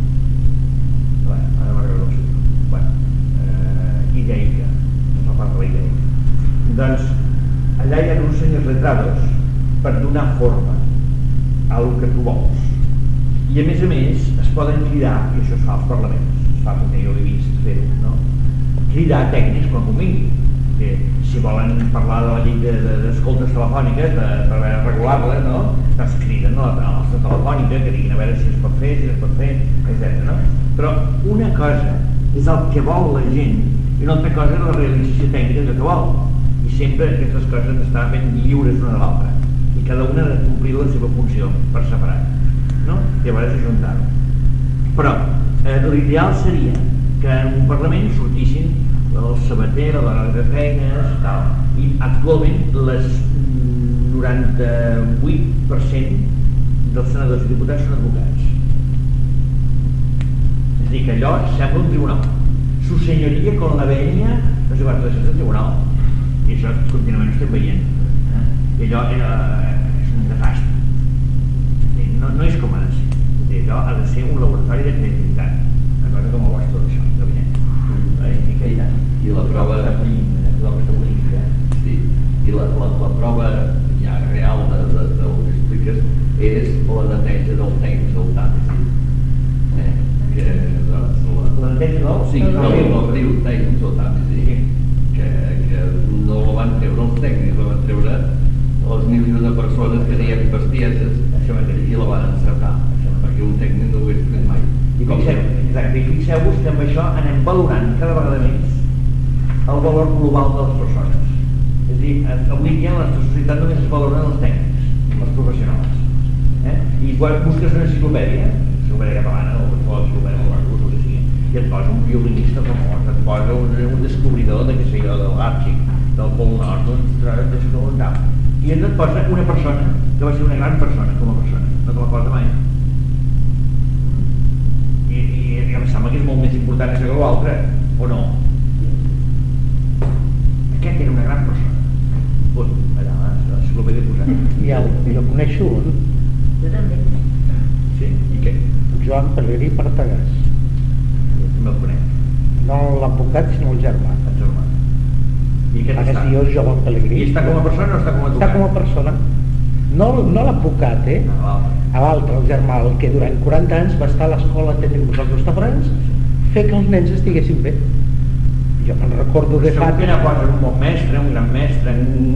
Ara m'agrada el seu. Ideica, no fa part de la ideica. Doncs allà hi ha uns senyors letrados per donar forma a el que tu vols. I a més es poden cridar, i això es fa als parlaments, es fa com jo he vist fer-ho, no? Cridar tècnics quan convingui. Si volen parlar de la llei d'escoltes telefòniques, per regular-les, no? Doncs criden a l'altra telefònica, que diguin a veure si es pot fer, etc. Però una cosa és el que vol la gent i una altra cosa és la realització tècnica del que vol. I sempre aquestes coses estan ben lliures una de l'altra. I cada una ha de complir la seva funció per separat. I llavors ajuntar-ho. Però l'ideal seria que en un Parlament sortissin el sabater, l'hora de feines, tal. I actualment les 98% dels senadors i diputats són advocats. És a dir, que allò sembla un tribunal. Su senyoria con la venia, no sé quantes és el tribunal. I això contínuament ho estem veient. I allò és un desastre. No és com ha de ser. Allò ha de ser un laboratori de creativitat. Una cosa com ho és tot això, el gabinet. I la prova... Sí, i la prova ja real del que expliques és la neteja del temps, del Tàmesi. La neteja del? Sí, del riu Thames, el Tàmesi, que no la van treure els tècnics, la van treure els milions de persones que deien bestieses i la van encertar, perquè un tècnic no ho hagués fet mai. I fixeu-vos que amb això anem valorant cada vegada més el valor global de les persones. És a dir, avui dia en la nostra societat només es valoren els tècnics, els professionals. I quan busques una enciclopèdia catalana o qualsevol enciclopèdia, el que sigui, i et posa un violinista famós, et posa un descobridor de què sé jo, del Leipzig, del Pol Nord, i et posa una persona que va ser una gran persona com a persona, no te la posa mai. I em sembla que és molt més important això que l'altre, o no? Aquest era una gran persona. Punt, allà, l'enciclopèdia posada. I jo coneixo un. Jo també. Sí? I què? Joan Pelegrí Partagàs. No el conec. No l'advocat, sinó el germà. El germà. I aquest Aquest està? tio és Joan Pelegrí. I està com a persona o està com a advocat? Està com a persona. No l'advocat, No, a l'altre, el germà, el que durant 40 anys va estar a l'escola tècnica dels restaurants fer que els nens estiguessin bé. Jo me'n recordo de Segur que n'hi posa un bon mestre, un gran mestre,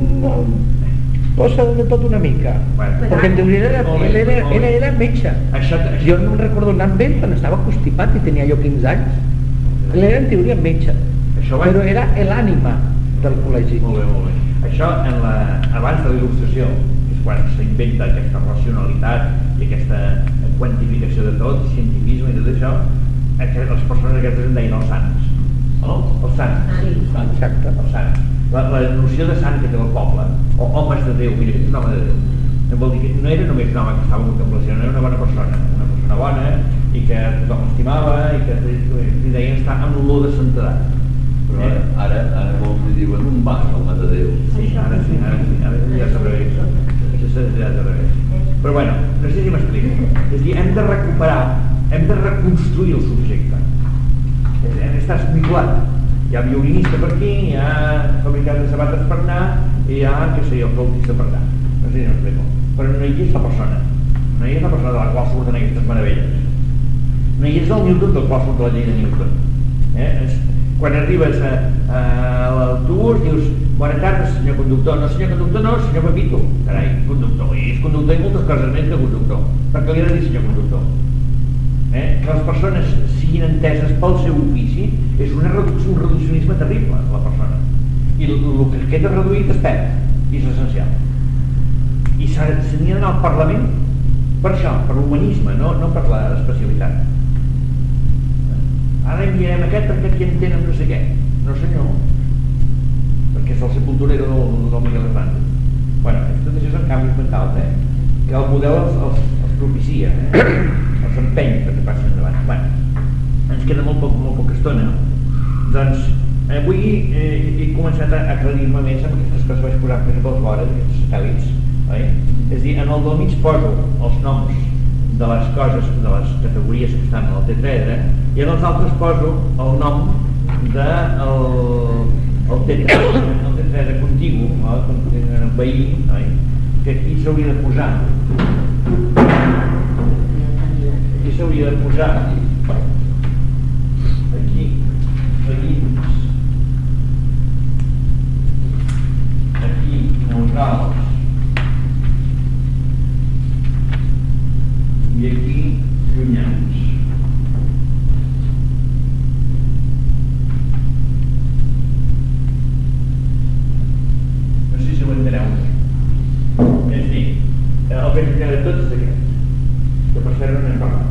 posa de tot una mica. Bueno, Perquè en teoria molt bé, molt bé. era metge. Això, Jo no me'n recordo anar amb ell quan estava constipat i tenia jo 15 anys. Ell era en teoria metge, però era l'ànima del col·legi. Molt bé, molt bé. Això abans de la il·lustració, que és quan s'inventa aquesta racionalitat i aquesta quantificació de tot, cientifisme i tot això, les persones aquestes en deien els sants. Els sants. Exacte. Els sants. La noció de sant que té el poble, o homes de Déu, mira, aquest és un home de Déu. No vol dir que no era només un home que estava en contemplació, no era una bona persona bona i que tothom estimava i que li deien estar amb l'olor de santedat. Però ara molts li diuen un vas, home de Déu. Sí, ara ja és al revés. Això ja és al revés. Però bueno, no sé si m'explico. És a dir, hem de recuperar, hem de reconstruir el subjecte. Hem d'estar esmicolat. Hi ha violinista per aquí, hi ha fabricant de sabates per anar i hi ha, què sé jo, flautista per allà. No sé si m'explico. Però no hi és la persona. No hi és la persona de la qual surten aquestes meravelles. No hi és el Newton del qual surt la llei de Newton. Quan arribes a l'autobús dius bona tarda senyor conductor, no senyor conductor no, senyor Pepito. Carai, conductor, i és conductor i moltes coses més que conductor. Per què li ha de dir senyor conductor? Que les persones siguin enteses pel seu ofici és un reduccionisme terrible a la persona. I el que queda reduït es perd, i és essencial. I se n'hi ha d'anar al Parlament per això, per l'humanisme, no per l'especialitat. Ara enviarem aquest perquè aquí entenen no sé què. No senyor, perquè és el sepulturero del Miguel Hernández. Bueno, tot això són canvis mentals, que el model els propicia, els empeny perquè passin endavant. Bueno, ens queda molt poca estona. Doncs avui he començat a aclarir-me més amb aquestes coses que vaig posar per pels vores, aquests satèl·lits. És a dir, en el del mig poso els noms de les coses, de les categories que estan en el tetraedre, i en els altres poso el nom del tetraedre contigu, el veí, que aquí s'hauria de posar. Aquí s'hauria de posar aquí veïns, aquí neutrals i aquí llunyans. No sé si ho enteneu. És a dir, el que llunyà de tots és aquest, que per cert no n'hem parlat.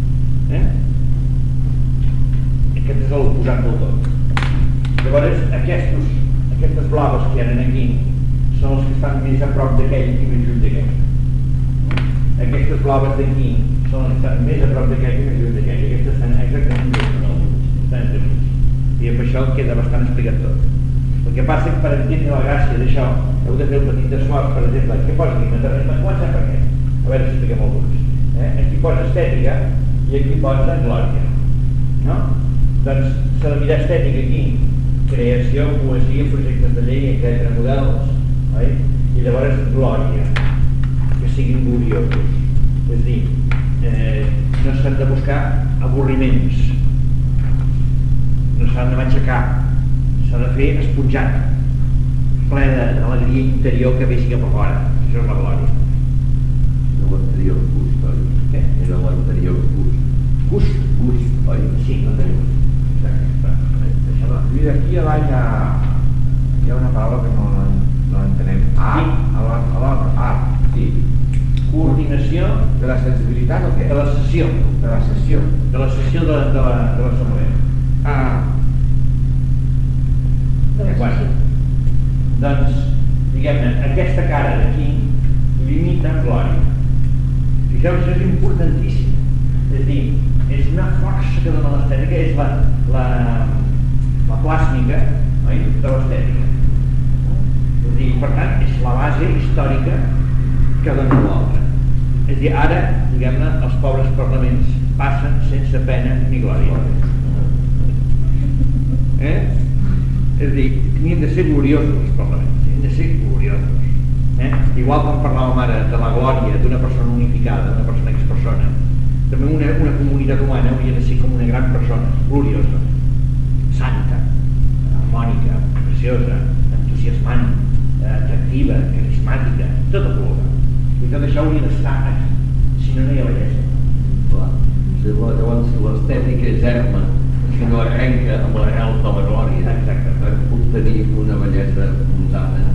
Aquest és el posat del tot. Llavors, aquestes blaves que hi ha aquí són els que estan més a prop d'aquell i més lluny d'aquell. Aquestes blaves d'aquí són les que estan més a prop d'aquell i més lluny d'aquell. I aquestes estan exactament entre mig. I amb això queda bastant explicat tot. El que passa és que per entendre la gràcia d'això heu de fer un petit esforç, per exemple, què posa aquí? Començar per què? A veure si expliquem alguns. Aquí posa estètica i aquí posa glòria. No? Doncs s'ha de mirar estètica aquí, creació, poesia, projectes de llei, etc., models, oi? I llavors glòria, que siguin gloriosos. És a dir, no s'han de buscar avorriments, no s'han de matxacar, s'ha de fer esponjat, ple d'alegria interior que vegi cap a fora. Això és la glòria. Era l'anterior gust, oi? Què? Era l'anterior gust. Gust? Gust, oi? Sí, l'anterior gust. I d'aquí a baix hi ha una paraula que no entenem. Art. Sí. Coordinació De la sensibilitat o què? de la sessió. De la sessió. De l'assemblea. Bueno, doncs, diguem-ne, aquesta cara d'aquí limita glòria. Fixeu, això és importantíssim. És a dir, és una força que dona l'estètica, és la plàsmica, oi? De l'estètica. És a dir, per tant, és la base històrica que dona l'altra. És a dir, ara, diguem-ne, els pobres parlaments passen sense pena ni glòria. És a dir, tenien de ser gloriosos els parlaments, tenien de ser gloriosos. Igual com parlàvem ara de la glòria d'una persona unificada, d'una persona expersona, també una comunitat humana hauria de ser com una gran persona, gloriosa, santa, harmònica, preciosa, entusiasmant, atractiva, carismàtica, tot el color. I tot això hauria d'estar aquí, si no, no hi ha bellesa. Clar. Llavors l'estètica és erma, que no arrenca amb l'arrel de la glòria. Exacte. Per obtenir una bellesa mundana.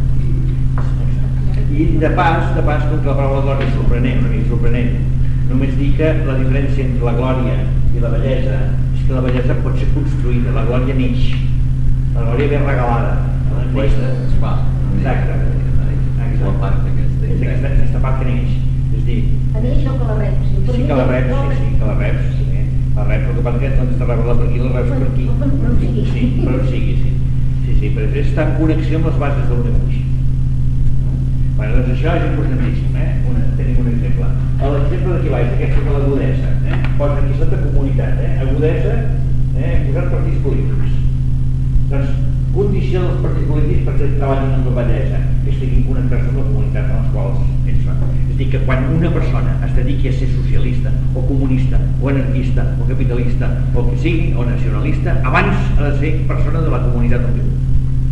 I de pas, com que la paraula glòria és sorprenent, una mica sorprenent, només dir que la diferència entre la glòria i la bellesa és que la bellesa pot ser construïda, la glòria neix, la glòria ve regalada. Aquesta es fa. Exacte. La part aquesta. És aquesta part que neix. És dir, A mi això que la reps. sí que la reps, sí, que la reps, sí. La reps, el que passa que doncs te rebre per aquí, la reps per aquí. Sí, però on sigui, sí. Sí, però està en connexió amb les bases del negoci. Bueno, doncs això és importantíssim, tenim un exemple. L'exemple d'aquí baix, aquesta de l'agudesa, posa aquí sota comunitat, agudesa, posat partits polítics. Doncs, condició dels partits polítics perquè treballin amb la bellesa, que estiguin connectats amb la comunitat en les quals ells fan. És a dir, que quan una persona es dediqui a ser socialista, o comunista, o anarquista, o capitalista, o que sigui, o nacionalista, abans ha de ser persona de la comunitat on viu.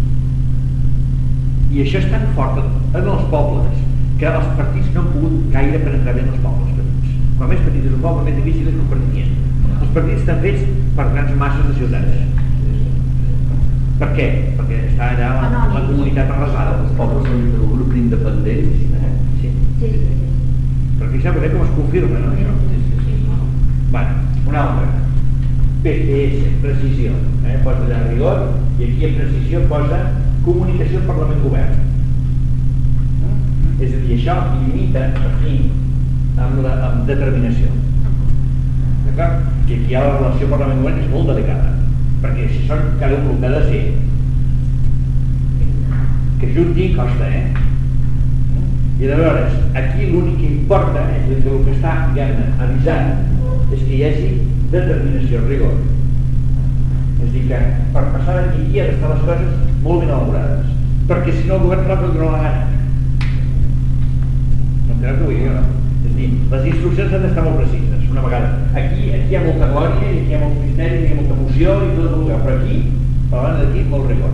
I això és tan fort en els pobles que els partits no han pogut gaire penetrar bé en els pobles petits. Quan més petit és un poble, més difícil és compartir. Els partits estan fets per grans masses de ciutadans. Per què? Perquè està allà la comunitat arrasada. Els pobles són un grup d'independents. Sí. Sí. Però fixeu-vos com es confirma, no, això? Bueno, una altra. PPS, precisió. Posa allà rigor, i aquí a precisió posa comunicació Parlament-Govern. És a dir, això limita aquí amb determinació. D'acord? I aquí la relació Parlament-Govern és molt delicada, perquè si són cada un el que ha de ser, que junti costa, I aleshores, aquí l'únic que importa, és que el que està, diguem-ne, avisant, és que hi hagi determinació, rigor. És a dir, que per passar d'aquí hi ha d'estar les coses molt ben elaborades, perquè si no el govern fa el que no la gana. No enteneu què vull dir, no? És a dir, les instruccions han d'estar molt precises, una vegada. Aquí hi ha molta glòria, aquí hi ha molt misteri, hi ha molta emoció i tot el lugar, però aquí, per banda d'aquí, molt rigor.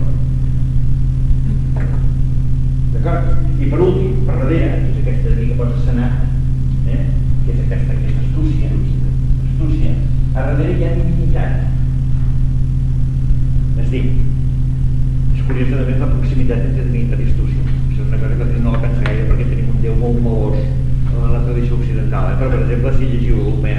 D'acord? I per últim, per darrere, que és aquesta d'aquí que posa Senat, que és aquesta astúcia, a darrere hi ha divinitat. És a dir, és curiós també la proximitat entre divinitat i astúcia. Això és una cosa que no la pensa gaire perquè tenim un déu molt malós en la tradició occidental. Però, per exemple, si llegiu l'Homer,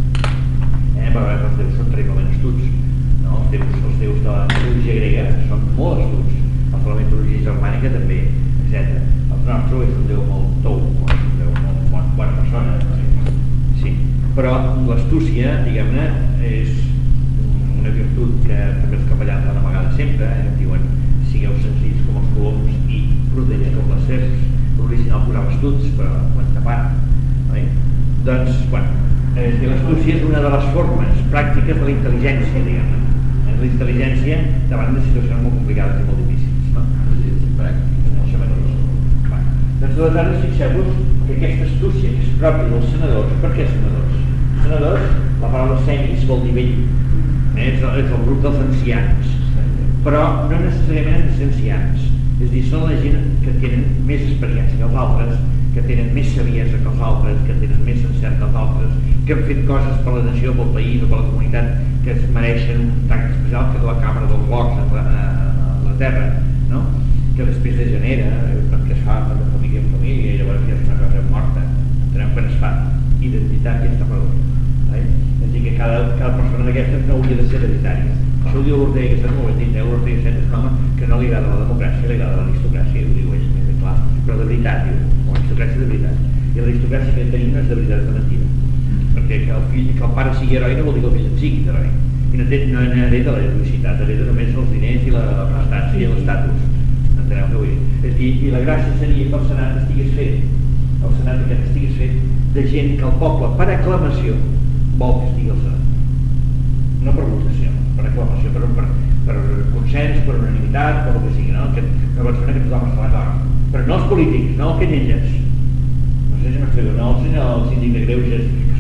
els déus són terriblement astuts. No? Els déus de la mitologia grega són molt astuts. Els de la mitologia germànica també, etc. El nostre és un déu molt tou, és un déu molt bona persona. Sí. Però l'astúcia, diguem-ne, és una virtut que també els capellans han amagat sempre, diuen sigueu senzills com els coloms i prudents com les serps. L'original posava astuts, però ho han tapat. Doncs, bueno, l'astúcia és una de les formes pràctiques de la intel·ligència, diguem-ne. La intel·ligència davant de situacions molt complicades i molt difícils, no? Intel·ligència pràctica. Això mateix. Doncs aleshores fixeu-vos que aquesta astúcia que és pròpia dels senadors, per què senadors? Senadors, la paraula senis vol dir vell, és el grup dels ancians, però no necessàriament han de ser ancians, és a dir, són la gent que tenen més experiència que els altres, que tenen més saviesa que els altres, que tenen més encert que els altres, que han fet coses per la nació, pel país o per la comunitat que es mereixen un tracte especial, que és la càmera dels blocs a la terra, no? Que després degenera, perquè es fa de família en família i llavors ja és una cosa morta. Entenem quan es fa identitat i ja està perdut. És a dir, que cada persona d'aquestes no hauria de ser hereditària. Això ho diu l'Ortega, que és molt ben dit, l'Ortega Set és un home que no li agrada la democràcia, li agrada l'aristocràcia, ho diu ell, més clar, però de veritat, diu, l'aristocràcia de veritat. I l'aristocràcia que tenim no és de veritat, és de mentida. Perquè que el pare sigui heroi no vol dir que el fill en sigui heroi. I no hereda la heroïcitat, hereda només els diners i la prestància i l'estatus. Enteneu què vull dir? És a dir, i la gràcia seria que el Senat estigués fet, el Senat aquest estigués fet de gent que el poble, per aclamació, vol que estigui al Senat. No per votació, per aclamació, per consens, per unanimitat, per el que sigui, no? Una persona que tothom està d'acord. Però no els polítics, no el Canyelles. No sé si m'explico, no el síndic de Greuges, que són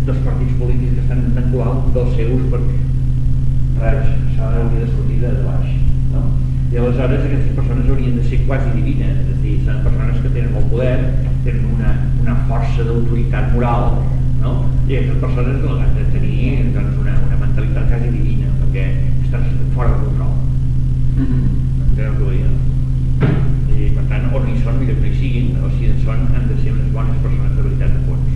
dels partits polítics que estan actuant dels seus perquè res, això hauria de sortir de baix, no? I aleshores aquestes persones haurien de ser quasi divines, és a dir, són persones que tenen molt poder, tenen una força d'autoritat moral, no? I aquestes persones han de tenir doncs, una mentalitat quasi divina perquè estan fora de control. Enteneu què vull dir? I per tant, o no hi són, millor que no hi siguin, o si en són, han de ser unes bones persones de veritat de fons.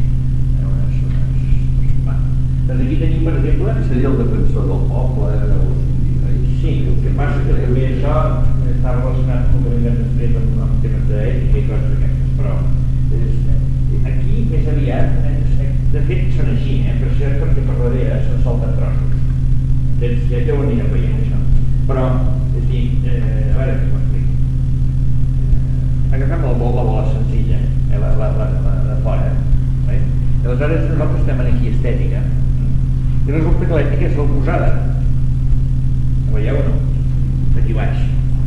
Doncs aquí tenim, per exemple... Seria el defensor del poble, sí, el que passa que també això està relacionat com que vinguem després amb temes d'ètica i coses d'aquestes, però aquí més aviat, de fet són així, per cert, perquè per darrere se'n solten trossos. Ja ho anirem veient, això. Però, és a dir, a veure què m'ho explico. Agafem la bola senzilla, la de fora, aleshores nosaltres estem aquí estètica, i resulta que l'ètica és l'oposada. Ho veieu o no? D'aquí baix.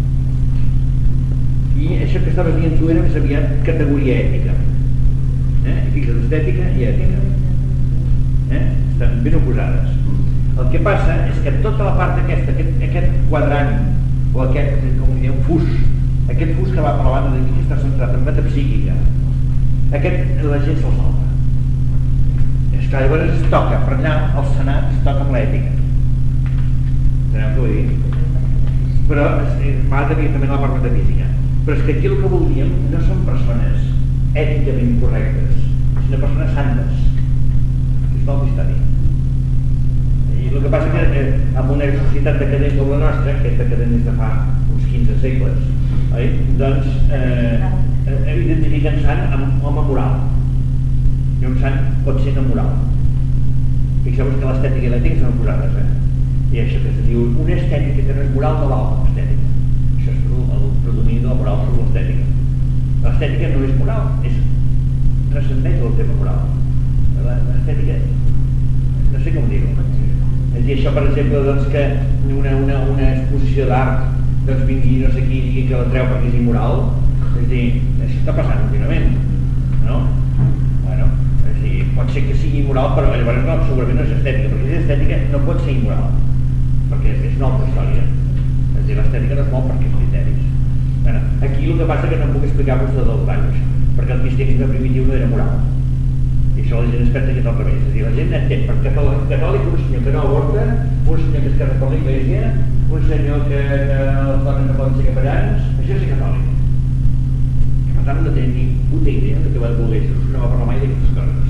I això que estaves dient tu era més aviat categoria ètica. I fixa't, estètica i ètica. Estan ben oposades. El que passa és que tota la part aquesta, aquest quadrant, o aquest, com diu, fus, aquest fus que va per la banda d'aquí, que està centrat en metapsíquica, aquest la gent se'l salva. Clar, llavors es toca, per allà al Senat es toca amb l'ètica. Enteneu què vull dir? Però m'ha de dir també la part metafísica. Però és que aquí el que voldríem no són persones èticament correctes, sinó persones santes. És una altra història. I el que passa que en una societat decadent com la nostra, que és decadent des de fa uns 15 segles, doncs identifiquen sant amb home moral. I un sant pot ser no moral. Fixeu-vos que l'estètica i l'ètica són oposades, I això que es diu una estètica que no és moral de l'altra estètica. Això és el predomini de la moral sobre l'estètica. L'estètica no és moral, transcendeix el tema moral. L'estètica, no sé com dir-ho. És a dir, això per exemple, doncs, que una exposició d'art doncs vingui no sé qui i digui que la treu perquè és immoral, és a dir, això està passant últimament, no? Pot ser que sigui immoral, però llavors no, segurament no és estètica, perquè si és estètica no pot ser immoral, perquè és una altra història. És a dir, l'estètica no es mou per aquests criteris. Aquí el que passa és que no puc explicar-vos tot el tall, perquè el cristianisme primitiu no era moral. I això la gent es pensa que és al revés. És a dir, la gent entén per catòlic un senyor que no avorta, un senyor que es casa per l'església, un senyor que les dones no poden ser capellans, això és ser catòlic. Per tant, no tenen ni puta idea de què va voler Jesús, no va parlar mai d'aquestes coses.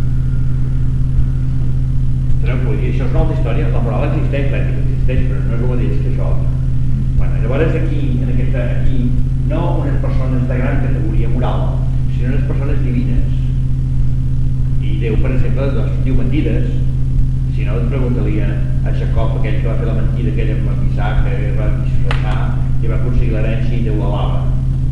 I això és una altra història, la moral existeix, l'ètica existeix, però no és el mateix que això. Llavors aquí no unes persones de gran categoria moral, sinó unes persones divines. I Déu, per exemple, doncs, diu mentides. Si no, pregunta-li a Jacob, aquell que va fer la mentida aquella amb Isaac, que va disfressar i va aconseguir l'herència i Déu l'alaba.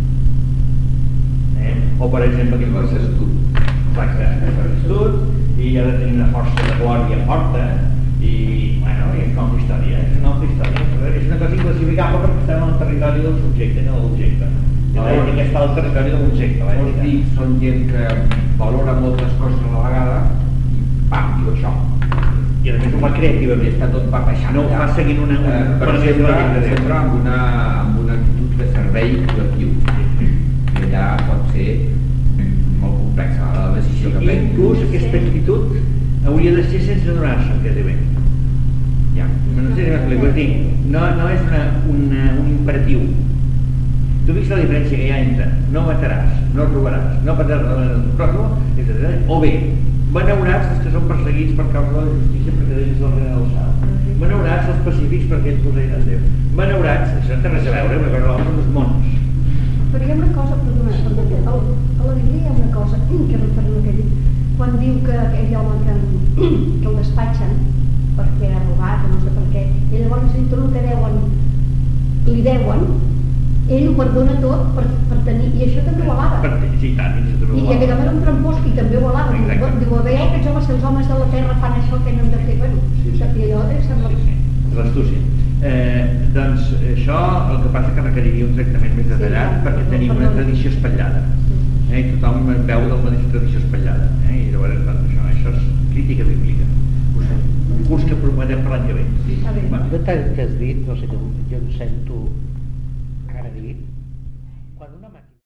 O per exemple, que va ser astut. Exacte, és astut, i ha de tenir una força de glòria forta i, bueno, és una altra història, és una cosa inclassificable perquè estem en el territori del subjecte, no de l'objecte. I l'ètica està al territori de l'objecte. Vols dir, són gent que valora moltes coses a la vegada i pam, diu això. I a més ho fa creativament. Està tot barrejant. No ho fa seguint una... Però sempre amb una actitud de servei col·lectiu. I allà pot ser molt complexa la decisió que pren. Inclús aquesta actitud hauria de ser sense donar-se, que és bé. Ja, no sé si m'explico, és dir, no és un imperatiu. Tu vist la diferència que hi ha entre no mataràs, no robaràs, no pataràs el pròxim, etc. O bé, beneurats els que són perseguits per causa de la justícia perquè d'ells la reina del cel. Beneurats els pacífics perquè ells poseiran Déu. Beneurats, això no té res a veure, una cosa són els mons. Però hi ha una cosa, perdona, a la Bíblia hi ha una cosa que referent al que dic, quan diu que aquell home que el despatxen perquè ha robat o no sé per què, i llavors si tot el que li deuen, ell ho perdona tot per tenir, i això també ho alaba. Sí, tant, I aquest home era un trampós i també ho alaba. Diu, a veure, aquests homes, si els homes de la terra fan això, què no hem de fer? Bueno, i allò sembla... És l'astúcia. Doncs això el que passa que requeriria un tractament més detallat perquè tenim una tradició espatllada. I tothom veu de la mateixa tradició espatllada. I llavors, doncs, això és crític política bíblica. Un curs que prometem per l'any que ve. Està bé. Un detall que has dit, no sé, que jo em sento agredit,